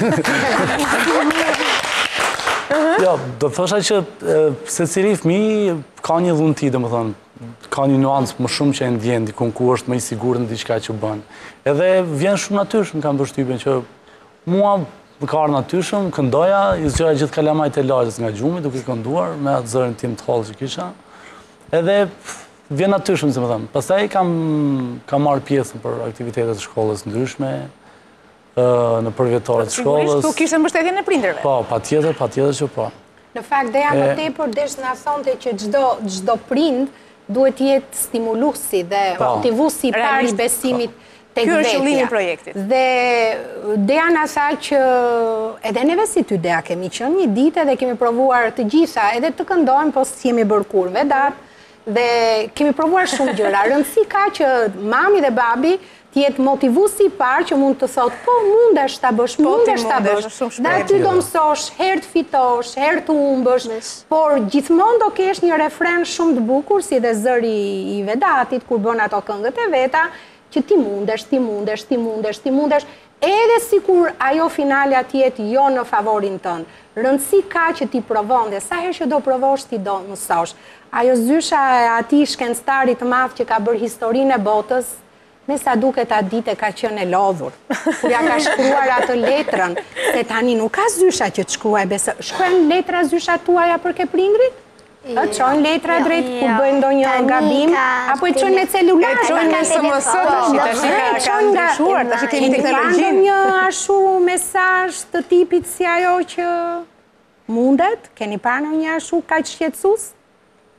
Speaker 2: Jo, do të thosha që secili fëmijë ka një dhunti, domethënë, ka një nuancë më shumë që e ndjen diku ku është më i sigurt në diçka që bën. Edhe vjen shumë natyrshëm, kam përshtypjen që mua më ka ardhur natyrshëm, këndoja, i zgjoja gjithë kalamajt e lagjes nga gjumi duke kënduar me atë zërin tim të hollë që kisha. Edhe vjen natyrshëm, si më thënë. Pastaj kam kam marrë pjesë për aktivitete të shkollës ndryshme, në përvjetoret shkollës.
Speaker 1: Sigurisht, tu kishe mbështetjen e prindërve.
Speaker 2: Po, patjetër, patjetër që po.
Speaker 3: Në fakt, Dea më tepër desh na thonte që çdo prind duhet jetë stimulusi dhe motivuesi i parë i besimit tek vetja.
Speaker 1: Ky është qëllimi i projektit.
Speaker 3: Dhe Dea na tha që edhe neve si ty Dea kemi qenë një ditë dhe kemi provuar të gjitha, edhe të këndojmë, po s'jemi bërë kur vedat, dhe kemi provuar shumë gjëra. Rëndësi ka që mami dhe babi tjetë motivuesi i parë që mund të thotë, po mundesh ta bësh, mundesh ta bësh, dhe aty do mësosh, herë të fitosh, herë të humbësh, por gjithmonë do kesh një refren shumë të bukur, si dhe zëri i Vedatit, kur bën ato këngët e veta, që ti mundesh, ti mundesh, ti mundesh, ti mundesh, edhe sikur ajo finalja tjetë jo në favorin tënd. Rëndësi ka që ti provon dhe sa herë që do provosh ti do mësosh. Ajo zysha e atij shkencëtarit të madh që ka bërë historinë e botës, me sa duket atë ditë ka qenë e lodhur. Kur ja ka shkruar atë letrën, se tani nuk ka zysha që të shkruaj, besë, shkruajnë letra zysha tuaja për ke prindrit? Të çojnë letra drejt kur bëjnë ndonjë gabim, apo e çojnë me celular?
Speaker 1: E çojnë me S M S, tash ka ndryshuar, tash kemi teknologjinë.
Speaker 3: Një ashtu mesazh të tipit si ajo që mundet? Keni parë një ashtu kaq shqetësues?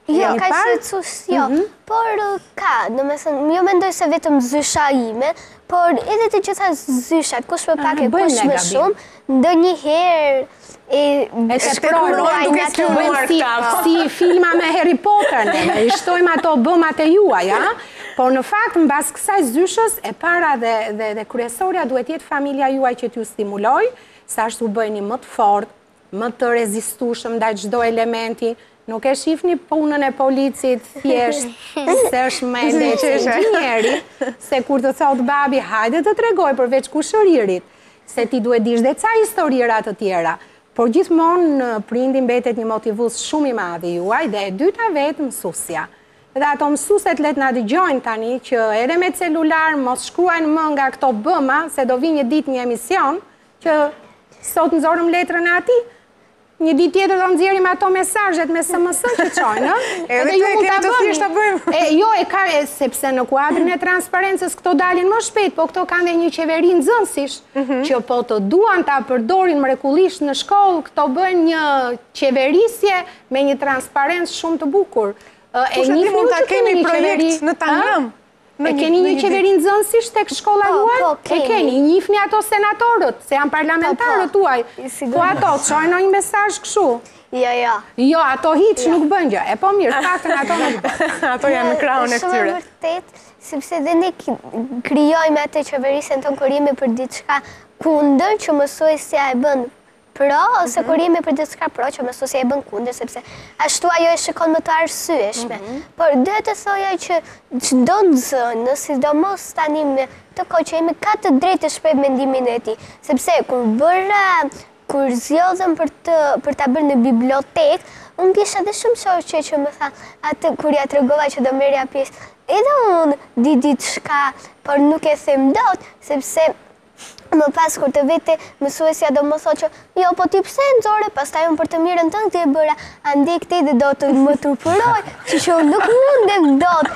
Speaker 7: Jo, ka shqetësus, jo. Por ka, do me thënë, jo mendoj se vetëm zysha ime, por edhe të gjitha zyshat, kush më pak e kush më shumë, ndo një herë e
Speaker 3: shprojnë duke shkruar si filma me Harry Potter, ne i shtojmë ato bëmat e juaj, ja? Por në fakt, në bas kësaj zyshës, e para dhe kryesorja duhet jetë familja juaj që t'ju stimuloj, sa ashtu bëjni më të fort, më të rezistushëm ndaj çdo elementi, nuk e shifni punën e policit thjesht, se është me leqë inxhinieri, se kur të thot babi, hajde të tregoj përveç kushëririt, se ti duhet dish dhe ca historira të tjera, por gjithmonë prindi mbetet një motivus shumë i madh i juaj dhe e dyta vetë mësusja. Dhe ato mësuset let na dëgjojnë tani që edhe me celular mos shkruajnë më nga këto bëma, se do vi një ditë një emision, që sot nëzorëm letrën e ati, një ditë tjetër do nxjerrim ato mesazhet me S M S që çojnë, ëh?
Speaker 1: Edhe ju mund ta bëni. Ta bëjmë.
Speaker 3: E jo e ka sepse në kuadrin e transparencës këto dalin më shpejt, po këto kanë dhe një qeveri nxënësish që po të duan ta përdorin mrekullisht në shkollë, këto bëjnë një qeverisje me një transparencë shumë të bukur.
Speaker 1: E një mund ta kemi projekt në Tangram.
Speaker 3: E keni një qeveri nxënësish tek shkolla juaj? E keni, njihni ato senatorët, se janë parlamentarët tuaj. Po ato çojnë një mesazh kështu.
Speaker 7: Jo, jo.
Speaker 3: Jo, ato hiç nuk bën gjë. E po mirë, faktën ato nuk bën.
Speaker 1: Ato janë në krahun e tyre.
Speaker 7: Është vërtet, sepse dhe ne krijojmë atë qeverisën tonë kur jemi për diçka kundër që mësuesja e bën pro, ose kur jemi për diçka pro që mësuesja e bën kundër, sepse ashtu ajo e shikon më të arsyeshme. Por dhe të thoja që çdo nxënës, sidomos tani me të kohë që jemi ka të drejtë të shpreh mendimin e tij, sepse kur bëra kur zgjodhem për të për ta bërë në bibliotekë, unë kisha dhe shumë shoqe që më tha, atë kur ja tregova që do merrja pjesë, edhe unë di diçka, por nuk e them dot, sepse më pas kur të vete mësuesja do më thotë që jo, po ti pse nxore, pastaj unë për të mirën tënde ti e bëra, andej këtë dhe do të më turpëroj, që që unë nuk mundem dot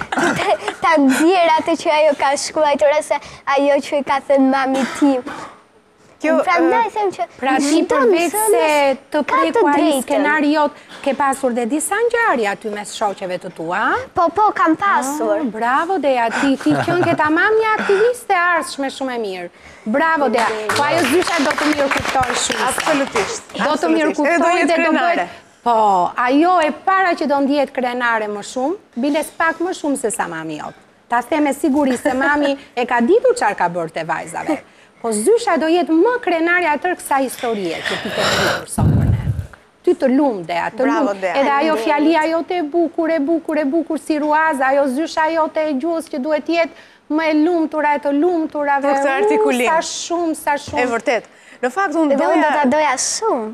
Speaker 7: ta nxjerr atë që ajo ka shkruar, ose ajo që i ka thënë mami tim. Prandaj them që
Speaker 3: pra ti përveç se të prekuar skenariot, ke pasur dhe disa ngjarje aty mes shoqeve të tua?
Speaker 7: Po, po, kam pasur.
Speaker 3: Bravo Dea, ti ti qenë ke tamam një aktiviste ardhshme shumë e mirë. Bravo Dea. Po ajo zysha do të mirë kuptoj shumë.
Speaker 1: Absolutisht.
Speaker 3: Do të mirë kuptoj dhe do bëj. Po, ajo e para që do ndjehet krenare më shumë, biles pak më shumë se sa mami jot. Ta them me siguri se mami e ka ditur çfarë ka bërë te vajzave. Po zysha do jetë më krenarja tërë kësa historie që ti të rritur sot për ne. Ty të lumë, Dea, të lumë. Edhe ajo fjalia jote e bukur, e bukur, e bukur si ruaza, ajo zysha jote e gjuhës që duhet jetë më e lumtura e të lumturave.
Speaker 1: Për këtë artikulim.
Speaker 3: Sa shumë, sa shumë.
Speaker 1: E vërtet. Në fakt, unë
Speaker 7: doja... Dhe unë do të doja shumë.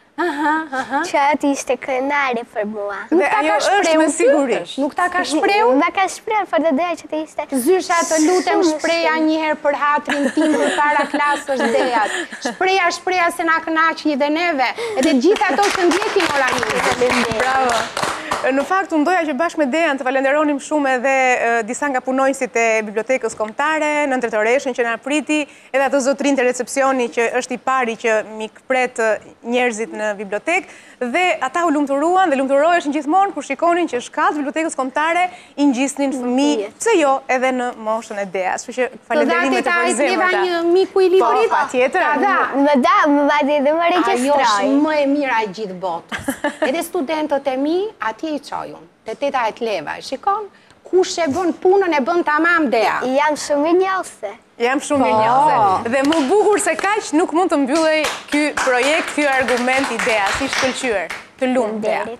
Speaker 7: Që atë ishte krenare për mua.
Speaker 1: Dhe ajo është me sigurisht.
Speaker 3: Nuk ta ka shpreu?
Speaker 7: Nuk ta ka shpreu, për dhe doja që të ishte...
Speaker 3: Zysha të lutem shpreja njëherë për hatrin tim për para klasës Deat. Shpreja, shpreja se na kënaqni dhe neve. Edhe gjitha ato që ndjekin oranin.
Speaker 1: Bravo. Në fakt, unë doja që bashkë me Dean të falenderonim shumë edhe disa nga punojnësit e Bibliotekës Kombëtare, në Nëntërtoreshën që na priti, edhe ato zotrin të recepcioni që është i pari që mi këpret njerëzit në bibliotekë, dhe ata u lumturuan dhe lumturoheshin gjithmonë kur shikonin që shkallët Bibliotekës Kombëtare i ngjisnin fëmijë, pse jo edhe në moshën e Deas. Kështu që falënderime të përzemërta.
Speaker 3: Po një miku i librit.
Speaker 1: Po, patjetër.
Speaker 7: Më da, më vadi dhe më regjistroj.
Speaker 3: Ajo është më e mira e gjithë botës. Edhe studentët e mi, atje i çojun. Te teta e Tleva, shikon, kush e bën punën e bën tamam Dea.
Speaker 7: Jam shumë injose.
Speaker 1: Jam shumë injose. Dhe më bukur se kaq nuk mund të mbyllej ky projekt, ky argument i Deas, i shkëlqyer. Të lumë Dea.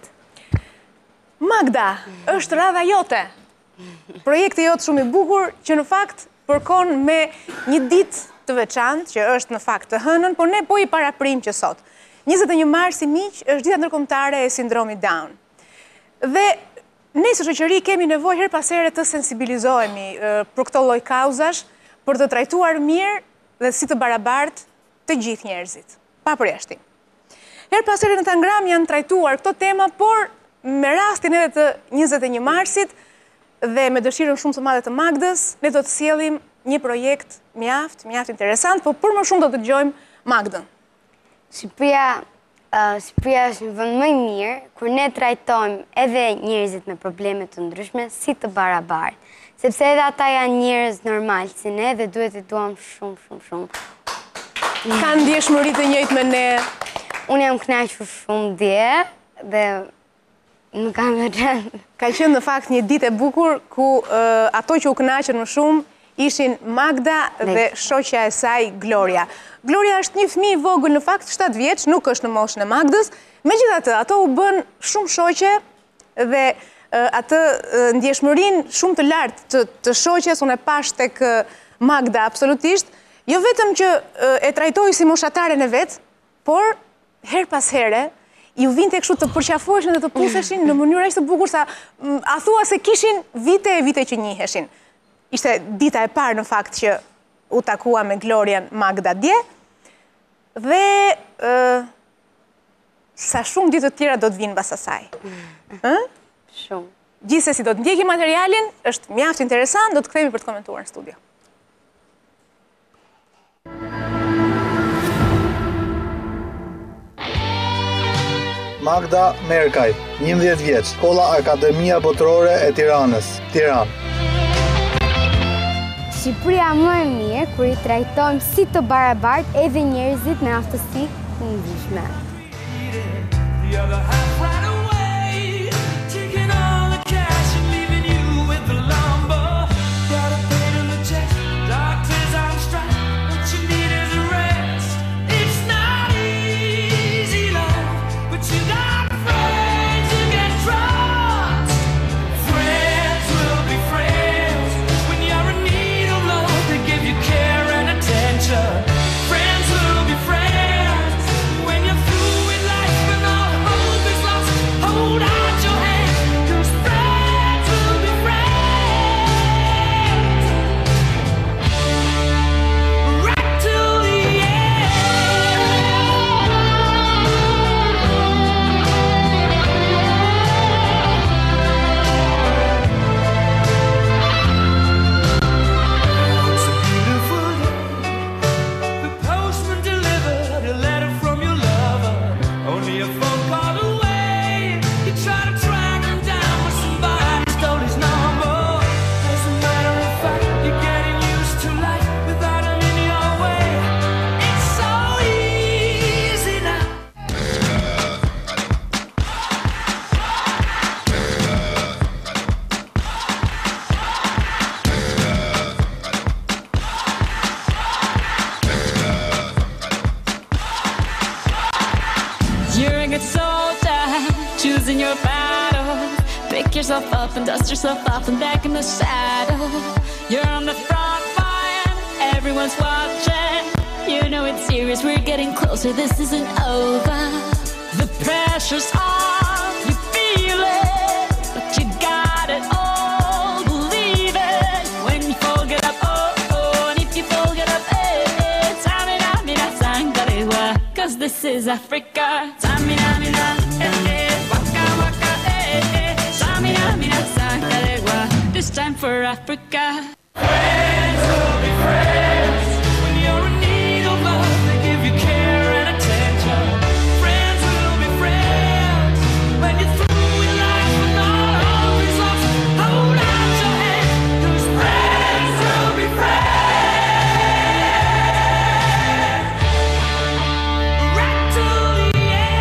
Speaker 1: Magda, është radha jote. Projekti jot shumë i bukur që në fakt përkon me një ditë të veçantë që është në fakt të hënën, por ne po i paraprim që sot. njëzet e një mars i miq është dita ndërkombëtare e sindromit Down. Dhe ne si shoqëri kemi nevojë her pas here të sensibilizohemi për këto lloj kauzash, për të trajtuar mirë dhe si të barabartë të gjithë njerëzit, pa përjashtim. Her pas here në Tangram janë trajtuar këto tema, por me rastin edhe të njëzet e një marsit dhe me dëshirën shumë të madhe të Magdës, ne do të sjellim një projekt mjaft, mjaft interesant, por për më shumë do të dëgjojmë Magdën.
Speaker 9: Shqipëria Shqipëria është një vend më i mirë, kur ne trajtojmë edhe njerëzit me probleme të ndryshme si të barabartë. Sepse edhe ata janë njerëz normal si ne dhe duhet i duam shumë, shumë, shumë.
Speaker 1: Kanë ndjeshmëri të njëjtë me ne.
Speaker 9: Unë jam kënaqur shumë dje dhe nuk kam vetë.
Speaker 1: Ka qenë në fakt një ditë e bukur ku ato që u kënaqën më shumë ishin Magda dhe shoqja e saj Gloria. Gloria është një fëmijë i vogël në fakt shtatë vjeç, nuk është në moshën e Magdës. Megjithatë, ato u bën shumë shoqe dhe atë ndjeshmërinë shumë të lartë të, të shoqes unë e pash tek Magda absolutisht, jo vetëm që e trajtoi si moshataren e vet, por her pas here ju vinte kështu të përqafoheshin dhe të puseshin në mënyrë aq të bukur sa a thua se kishin vite e vite që njiheshin. Ishte dita e parë në fakt që u takua me Glorian Magda dje dhe uh, sa shumë ditë të tjera do të vinë pas asaj. Ëh?
Speaker 9: Shumë.
Speaker 1: Gjithsesi do të ndjekim materialin, është mjaft interesant, do të kthehemi për të komentuar në studio.
Speaker 5: Magda Merkaj, njëmbëdhjetë vjeç, Shkolla Akademia Botërore e Tiranës, Tiranë.
Speaker 9: Shqipëria më e mirë kur i trajtojmë si të barabartë edhe njerëzit me aftësi të ndryshme.
Speaker 14: Yourself up and dust yourself off and back in the saddle. You're on the front line, everyone's watching. You know it's serious, we're getting closer, this isn't over. The pressure's on, you feel it, but you got it all, believe it. When you fall, get up, oh, oh, and if you fall, get up, eh, eh. Tamina, mina, sangalewa, cause this is Africa. Tamina, mina, eh, eh, waka, waka, eh, eh. Samina, mina, sangalewa, this time for Africa. Friends will be friends when you're in need of love. They give you care and attention. Friends will be friends when you're through with life and all hope is lost. Hold out your hand, 'cause friends will be friends. Right till the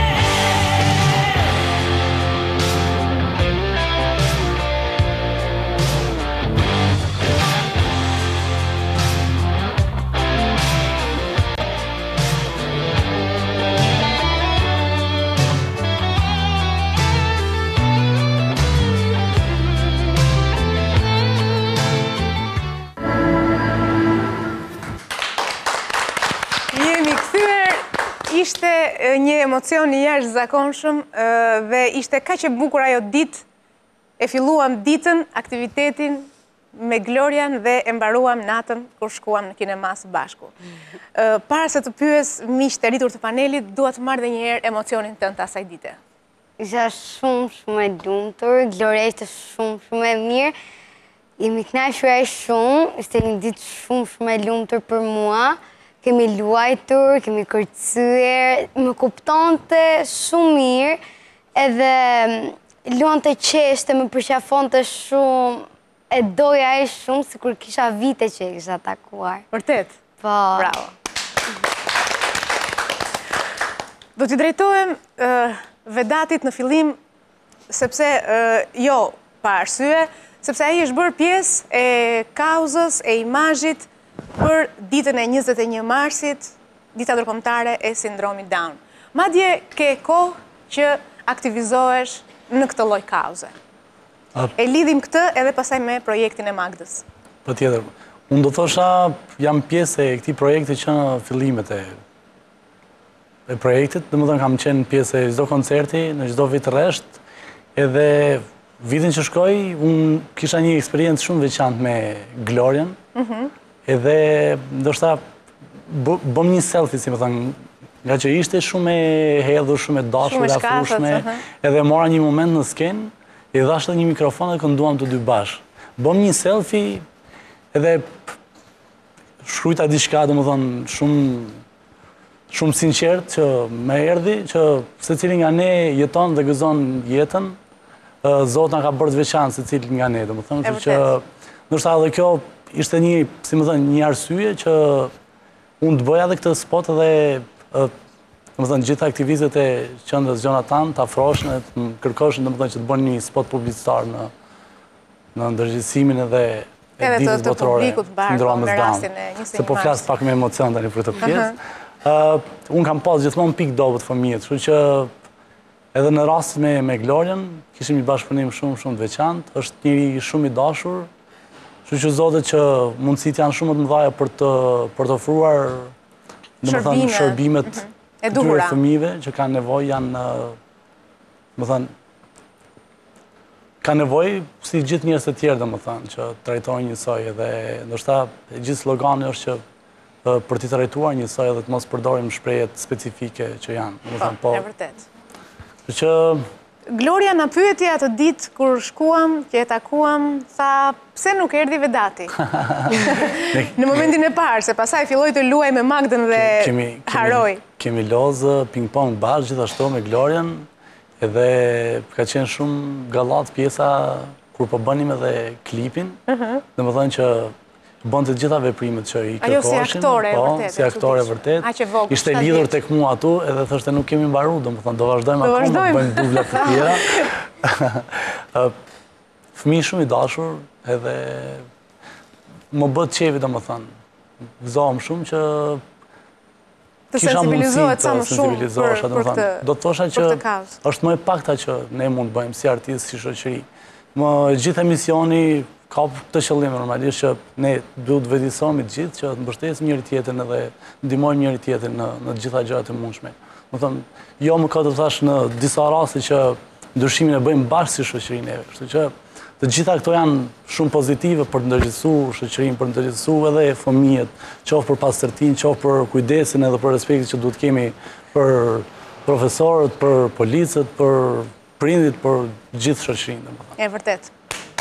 Speaker 1: ishte një emocion i jashtëzakonshëm dhe ishte kaq e bukur ajo ditë. E filluam ditën, aktivitetin me Glorian dhe e mbaruam natën kur shkuam në kinema së bashku. Para se të pyes miqtë e rritur të panelit, dua të marr edhe një herë emocionin tënd të asaj dite.
Speaker 9: Isha shumë, shumë e lumtur, Gloria ishte shumë, shumë e mirë. Jemi kënaqur aq shumë, ishte një ditë shumë, shumë e lumtur për mua. kemi luajtur, kemi kërcyer, më kuptonte shumë mirë, edhe luante qeshte, më përqafonte shumë, e doja e shumë, si kur kisha vite që e kisha takuar.
Speaker 1: Vërtet?
Speaker 9: Po.
Speaker 1: Bravo. Do t'i drejtohem Vedatit në fillim, sepse jo pa arsye, sepse ai është bërë pjesë e kauzës, e imazhit për ditën e njëzet e një marsit, dita ndërkombëtare e sindromit Down. Madje ke kohë që aktivizohesh në këtë lloj kauze. E lidhim këtë edhe pasaj me projektin e Magdës.
Speaker 2: Po tjetër, unë do thosha jam pjesë e këtij projekti që në fillimet e e projektit, dhe më thënë kam qenë pjesë e çdo koncerti, në çdo vit rresht, edhe vitin që shkoj, unë kisha një eksperiencë shumë veçantë me Glorian, edhe ndoshta bëm një selfie, si më thënë, nga që ishte shumë e hedhur, shumë e dashur, e afrueshme, edhe mora një moment në skenë, i dhashtë një mikrofon dhe kënduam të dy bashkë. Bëm një selfie, edhe shkrujta diçka, dhe më thënë, shumë shumë sinqert që me erdhi, që se cilin nga ne jeton dhe gëzon jetën, Zotë nga ka bërë të veçanë se cilin nga ne, dhe më thënë, që nështë edhe kjo ishte një, si më thënë, një arsye që unë të bëja dhe këtë spot dhe, dhe më thënë, gjitha aktivistët e qendrës Gjonatan të afroshën e të kërkoshën, dhe më thënë, që të bënë një spot publicitar në në ndërgjithësimin edhe e ditës botërore sindromit Down. Se po flasë pak me emocion tani për të pjesë. Unë kam pas gjithmonë pikë dobët fëmijët, kështu që edhe në rast me Glorian, kishim një bashkëpunim shumë shumë të veçantë, është njëri shumë i dashur, kështu që zotet që mundësit janë shumë të mëdhaja për të ofruar shërbimet këtyre fëmijëve që kanë nevojë, janë, më thënë, ka nevojë si gjithë njerëz të tjerë, domethënë, që trajtojnë njësoj, edhe ndoshta gjithë slogani është që për t'i trajtuar njësoj edhe të mos përdorim shprehjet specifike që janë, domethënë, po.
Speaker 1: Po, e vërtet.
Speaker 2: Që
Speaker 1: Gloria na pyeti atë ditë kur shkuam, që e takuam, tha, pse nuk erdhi Vedati? Në momentin e parë, se pasaj filloi të luaj me Magdën dhe haroi.
Speaker 2: Kemi lozë ping-pong bashkë gjithashtu me Glorian. Edhe ka qenë shumë gallat pjesa kur po bënim edhe klipin, dhe më thënë që bënd të gjitha veprimet që i kërkoshin.
Speaker 1: Ajo si aktore, vërtet.
Speaker 2: Si aktore, vërtet. Ishte lidhur tek mua atu, edhe thështë nuk kemi mbaru, dhe më thënë, do vazhdojmë akoma, bëjmë dubla të tjera. Fëmi shumë i dashur, edhe më bët qevi, dhe më thënë, gëzohem shumë që
Speaker 1: të sensibilizohet sa më shumë për këtë
Speaker 2: do të thosha që është më e pakta që ne mund të bëjmë si artist, si shoqëri. Më gjithë emisioni ka të qëllim normalisht që ne duhet të vetësohemi të gjithë që të mbështesim njëri tjetrin edhe ndihmojmë njëri tjetrin në në të gjitha gjërat e mundshme. Do thënë, jo më ka të thash në disa raste që ndryshimin e bëjmë bashkë si shoqëri neve. Kështu që të gjitha këto janë shumë pozitive për të ndërgjegjësuar shoqërinë, për të ndërgjegjësuar edhe fëmijët, qoftë për pastërtinë, qoftë për kujdesin edhe për respektin që duhet kemi për profesorët, për policët, për prindit, për gjithë shoqërinë, domethënë.
Speaker 1: E vërtet.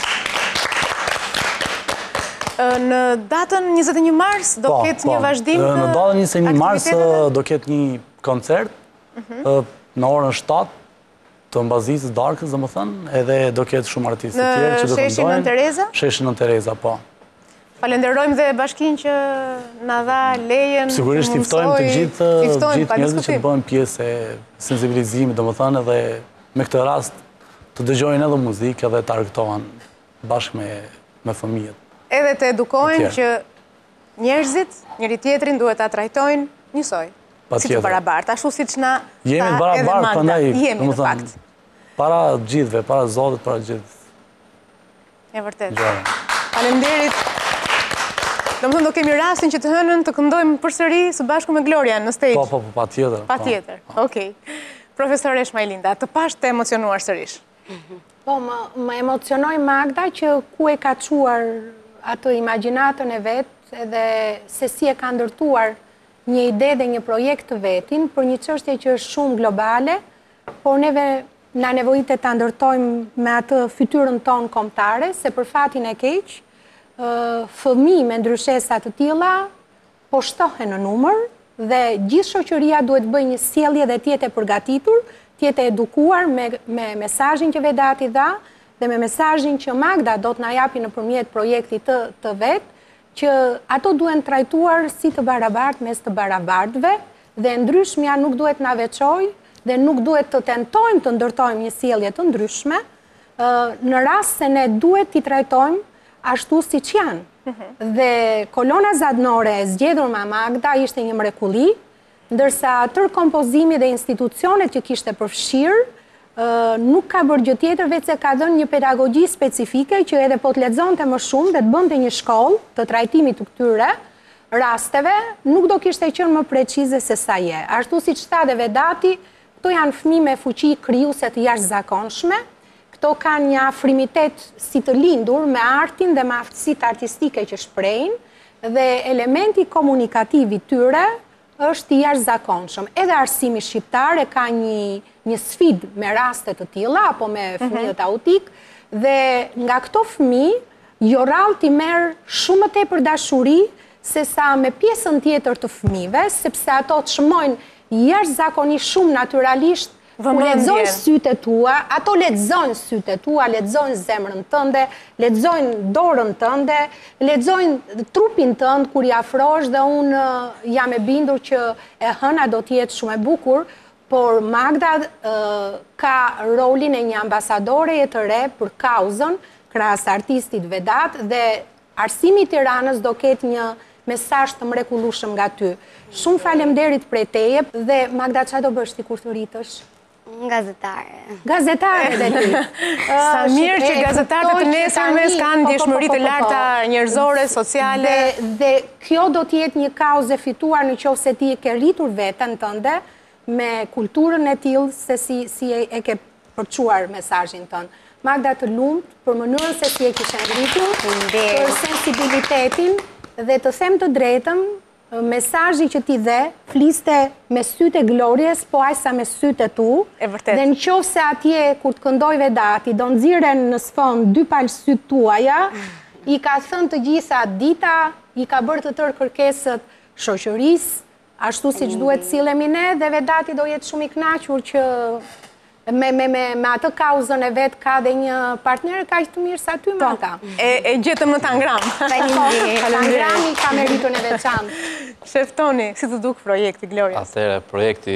Speaker 1: Në datën njëzet e një mars do ketë një vazhdim të
Speaker 2: aktiviteteve? Në datën njëzet e një mars do ketë një koncert në orën shtatë të mbazitës darkës, dhe më thënë, edhe do ketë shumë artistë të tjerë që do të
Speaker 1: Në Sheshin Nën Tereza?
Speaker 2: Sheshin Nën Tereza, po.
Speaker 1: Falenderojmë dhe bashkin që na dha lejen,
Speaker 2: sigurisht iftojmë të gjithë njerëzit që të bëjmë pjesë e sensibilizimit, dhe më thënë, edhe me këtë rast të dëgjojnë edhe muzikë edhe të argëtohen bashkë me fëmijët.
Speaker 1: Edhe të edukojnë që njerëzit, njëri tjetrin duhet ta trajtojnë njësoj. Si të barabartë, ashtu si që na
Speaker 2: jemi barabartë, përndaj, jemi në fakt. Para gjithve, para Zotit, para gjithë.
Speaker 1: E vërtet. Faleminderit. Do më thënë, do kemi rastin që të hënën të këndojmë përsëri së bashku me Glorian në stage.
Speaker 2: Po, po, po, pa tjetër.
Speaker 1: Pa tjetër, okej. Profesore Shmajlinda, të pash të emocionuar sërish.
Speaker 3: Po, më emocionoj Magda që ku e ka quar atë imaginatën e vetë edhe se si e ka ndërtuar një ide dhe një projekt të vetin për një çështje që është shumë globale, por neve na nevojitet ta ndërtojmë me atë fytyrën tonë kombëtare, se për fatin e keq, fëmijë me ndryshesa të tilla po shtohen në numër dhe gjithë shoqëria duhet bëjë një sjellje dhe tjetë e përgatitur, tjetë e edukuar me, me mesazhin që Vedati dha dhe me mesazhin që Magda do të na japi nëpërmjet projektit të, të vet, që ato duhen trajtuar si të barabartë mes të barabartëve dhe ndryshmja nuk duhet na veçojë dhe nuk duhet të tentojmë të ndërtojmë një sjellje të ndryshme, në rast se ne duhet t'i trajtojmë ashtu si që janë. Dhe kolona zadnore e zgjedhur me Magda ishte një mrekulli, ndërsa tër kompozimi dhe institucionet që kishte përfshirë, nuk ka bërë gjë tjetër veç se ka dhënë një pedagogji specifike që edhe po të lexonte më shumë dhe të bënte një shkollë të trajtimit të këtyre rasteve, nuk do kishte qenë më precize se sa je. Ashtu siç tha dhe Vedati, këto janë fëmijë me fuqi krijuese të jashtëzakonshme, këto kanë një afrimitet si të lindur me artin dhe me aftësitë artistike që shprehin dhe elementi komunikativ i tyre është i jashtëzakonshëm. Edhe arsimi shqiptar e ka një, një sfidë me raste të tilla apo me fëmijët autik dhe nga këto fëmijë jo rrallë t'i merr shumë më tepër dashuri se sa me pjesën tjetër të fëmijëve, sepse ato çmojnë jashtëzakonisht shumë natyralisht. Ku lexojnë sytë tua, ato lexojnë sytë tua, lexojnë zemrën tënde, lexojnë dorën tënde, lexojnë trupin tënd kur i afrohesh dhe unë jam e bindur që e hëna do të jetë shumë e bukur, por Magda ka rolin e një ambasadore të re për kauzën krahas artistit Vedat dhe Arsimi i Tiranës do ketë një mesazh të mrekullueshëm nga ty. Shumë faleminderit prej teje dhe Magda, çfarë do bësh ti kur të rritësh?
Speaker 9: Gazetare.
Speaker 3: Gazetare dhe ti.
Speaker 1: Sa mirë që gazetarët të nesërme s'kanë ndjeshmëri të larta njerëzore, sociale.
Speaker 3: Dhe kjo do t'jetë një kauzë e fituar në qoftë se ti e ke rritur veten tënde me kulturën e tillë se si e ke përçuar mesazhin tënd. Magda, të lumt për mënyrën se si e kishe rritur, për sensibilitetin dhe të them të drejtën, mesazhi që ti dhe, fliste me sytë e Glorias, po aq sa me sytë e tu.
Speaker 1: E vërtet.
Speaker 3: Dhe nëse atje kur të këndoj Vedati, do nxiren në sfond dy palë sytë tuaja, i ka thënë të gjitha dita, i ka bërë të tërë kërkesat shoqërisë, ashtu siç duhet sillemi ne, dhe Vedati do jetë shumë i kënaqur që me, me, me, me atë kauzën e vet ka dhe një partner kaq të mirë sa ty, Magda.
Speaker 1: E, e gjetëm në Tangram.
Speaker 3: Tangrami ka meritun e veçantë.
Speaker 1: Shef Toni, si të duk projekti Glorias?
Speaker 12: Atëre, projekti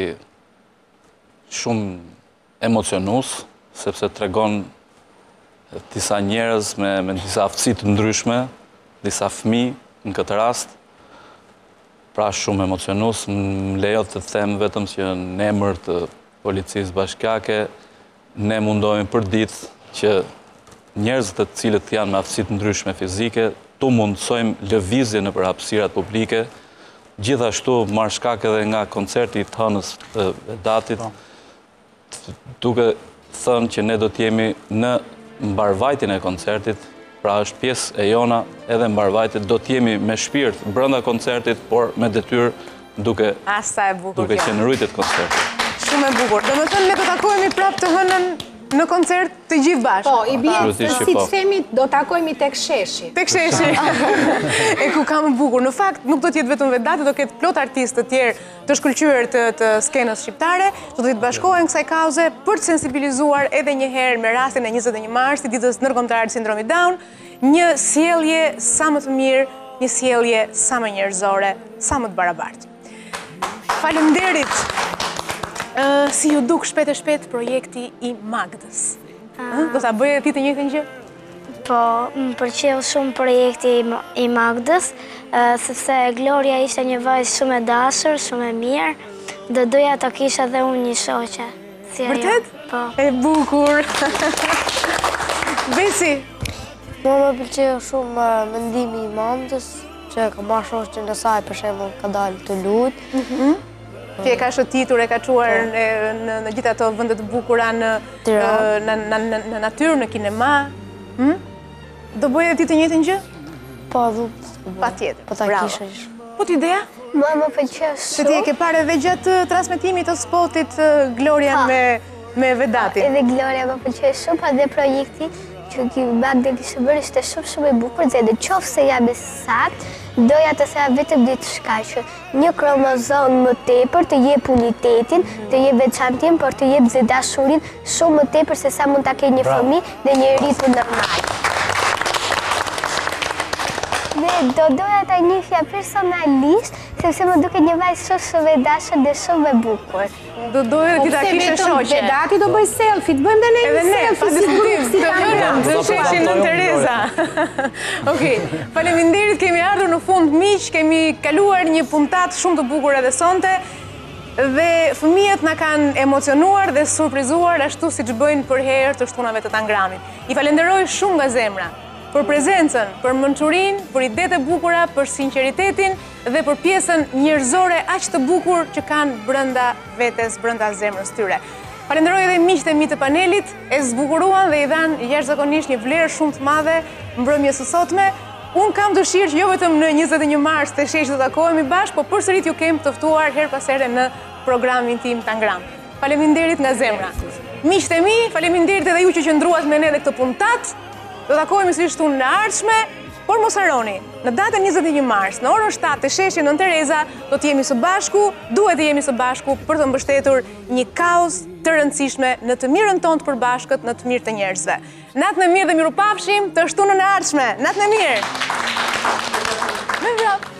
Speaker 12: shumë emocionus, sepse tregon disa njerëz me, me disa aftësi të ndryshme, disa fëmijë në këtë rast, pra shumë emocionus, më lejo të them vetëm që në emër të policisë bashkiake, ne mundohemi për ditë që njerëzit të cilët janë me aftësi të ndryshme fizike, tu mundsojmë lëvizje në për hapësirat publike, gjithashtu marrë shkak edhe nga koncerti i të hënës të Vedatit, duke thënë që ne do t'jemi në mbarvajtjen e koncertit, pra është pjesë e jona edhe mbarvajtjet, do t'jemi me shpirt brenda koncertit, por me detyrë duke, duke qenëruar koncertit.
Speaker 1: Shumë e bukur. Do me thënë, ne të takohemi prapë të hënën në koncert të gjithë bashkë.
Speaker 3: Po, i bie se si të themi, do takohemi tek sheshi.
Speaker 1: Tek sheshi. E ku ka më bukur. Në fakt, nuk do t'jetë vetëm Vedati, do ketë plot artistë të tjerë të shkëlqyer të, të skenës shqiptare, do të bashkohen kësaj kauze për të sensibilizuar edhe një herë me rastin e njëzet e një marsit, ditës ndërkombëtare të sindromit Down, një sjellje sa më të mirë, një sjellje sa më njerëzore, sa më të barabartë. Faleminderit. Uh, si ju duk shpet e shpet projekti i Magdës? Uh, do t'a bëje ti të njëjtën gjë?
Speaker 6: Po, më pëlqeu shumë projekti i Magdës, uh, sepse Gloria ishte një vajzë shumë e dashur, shumë e mirë, dhe doja ta kisha dhe unë një shoqe. Si
Speaker 1: Vërtet?
Speaker 6: Po.
Speaker 1: E bukur. Besi?
Speaker 11: Mua më pëlqeu shumë mendimi i Magdës, që ka marrë shoqen e saj, për shembull, ka dalë të lutë.
Speaker 1: Që e ka shëtitur, e ka quar në gjitha ato vëndet bukura në natyrë, në kinema. Do bëje ti të njëjtën gjë?
Speaker 11: Po, du.
Speaker 1: Pa tjetër.
Speaker 11: Po ta kisha.
Speaker 1: Po t'idea?
Speaker 7: Mua më pëlqeu shumë.
Speaker 1: Se ti e ke parë edhe gjatë transmetimit të spotit Gloria me Vedatin.
Speaker 7: Edhe Gloria më pëlqeu shumë, pa dhe projekti që ki Magda kishte bërë ishte shumë shumë e bukur, dhe në qoftë se jam e saktë, doja të theja vetëm diçka që një kromozom më tepër të jep unitetin, të jep veçantin, por të jep dhe dashurin shumë më tepër se sa mund ta kenë një fëmijë dhe një ritëm normal. Dhe do doja ta njihja personalisht, sepse më duket një vajzë shumë shumë e dashur dhe shumë e bukur.
Speaker 1: Do doja ti ta kishe shoqe.
Speaker 3: Vedati do bëj selfie, të bëjmë dhe ne një selfie si grup, si Instagram.
Speaker 1: Do sheshin në Tereza. Okej, faleminderit, kemi ardhur në fund miq, kemi kaluar një puntat shumë të bukur edhe sonte. Dhe fëmijët na kanë emocionuar dhe surprizuar ashtu siç bëjnë për herë të shtunave të Tangramit. I falenderoj shumë nga zemra për prezencën, për mençurinë, për idetë e bukura, për sinqeritetin dhe për pjesën njerëzore aq të bukur që kanë brenda vetes, brenda zemrës tyre. Falenderoj edhe miqtë e mi të panelit, e zbukuruan dhe i dhanë jashtëzakonisht një vlerë shumë të madhe mbrëmjes së sotme. Unë kam dëshirë që jo vetëm në njëzet e një mars të shesh të takohemi bashkë, po përsërit ju kem të ftuar her pas here në programin tim Tangram. Faleminderit nga zemra. Miqtë e mi, faleminderit edhe ju që qëndruat me ne në këtë puntat. Do takohemi si shtunë në ardhshme, por mos harroni, në datën njëzet e një mars, në orën shtatë të sheshje nën Tereza, do të jemi së bashku, duhet të jemi së bashku për të mbështetur një kauzë të rëndësishme në të mirën tonë të përbashkët, në të mirë të njerëzve. Natën e mirë dhe mirupafshim, të shtunën e ardhshme. Natën e mirë. Me vrap.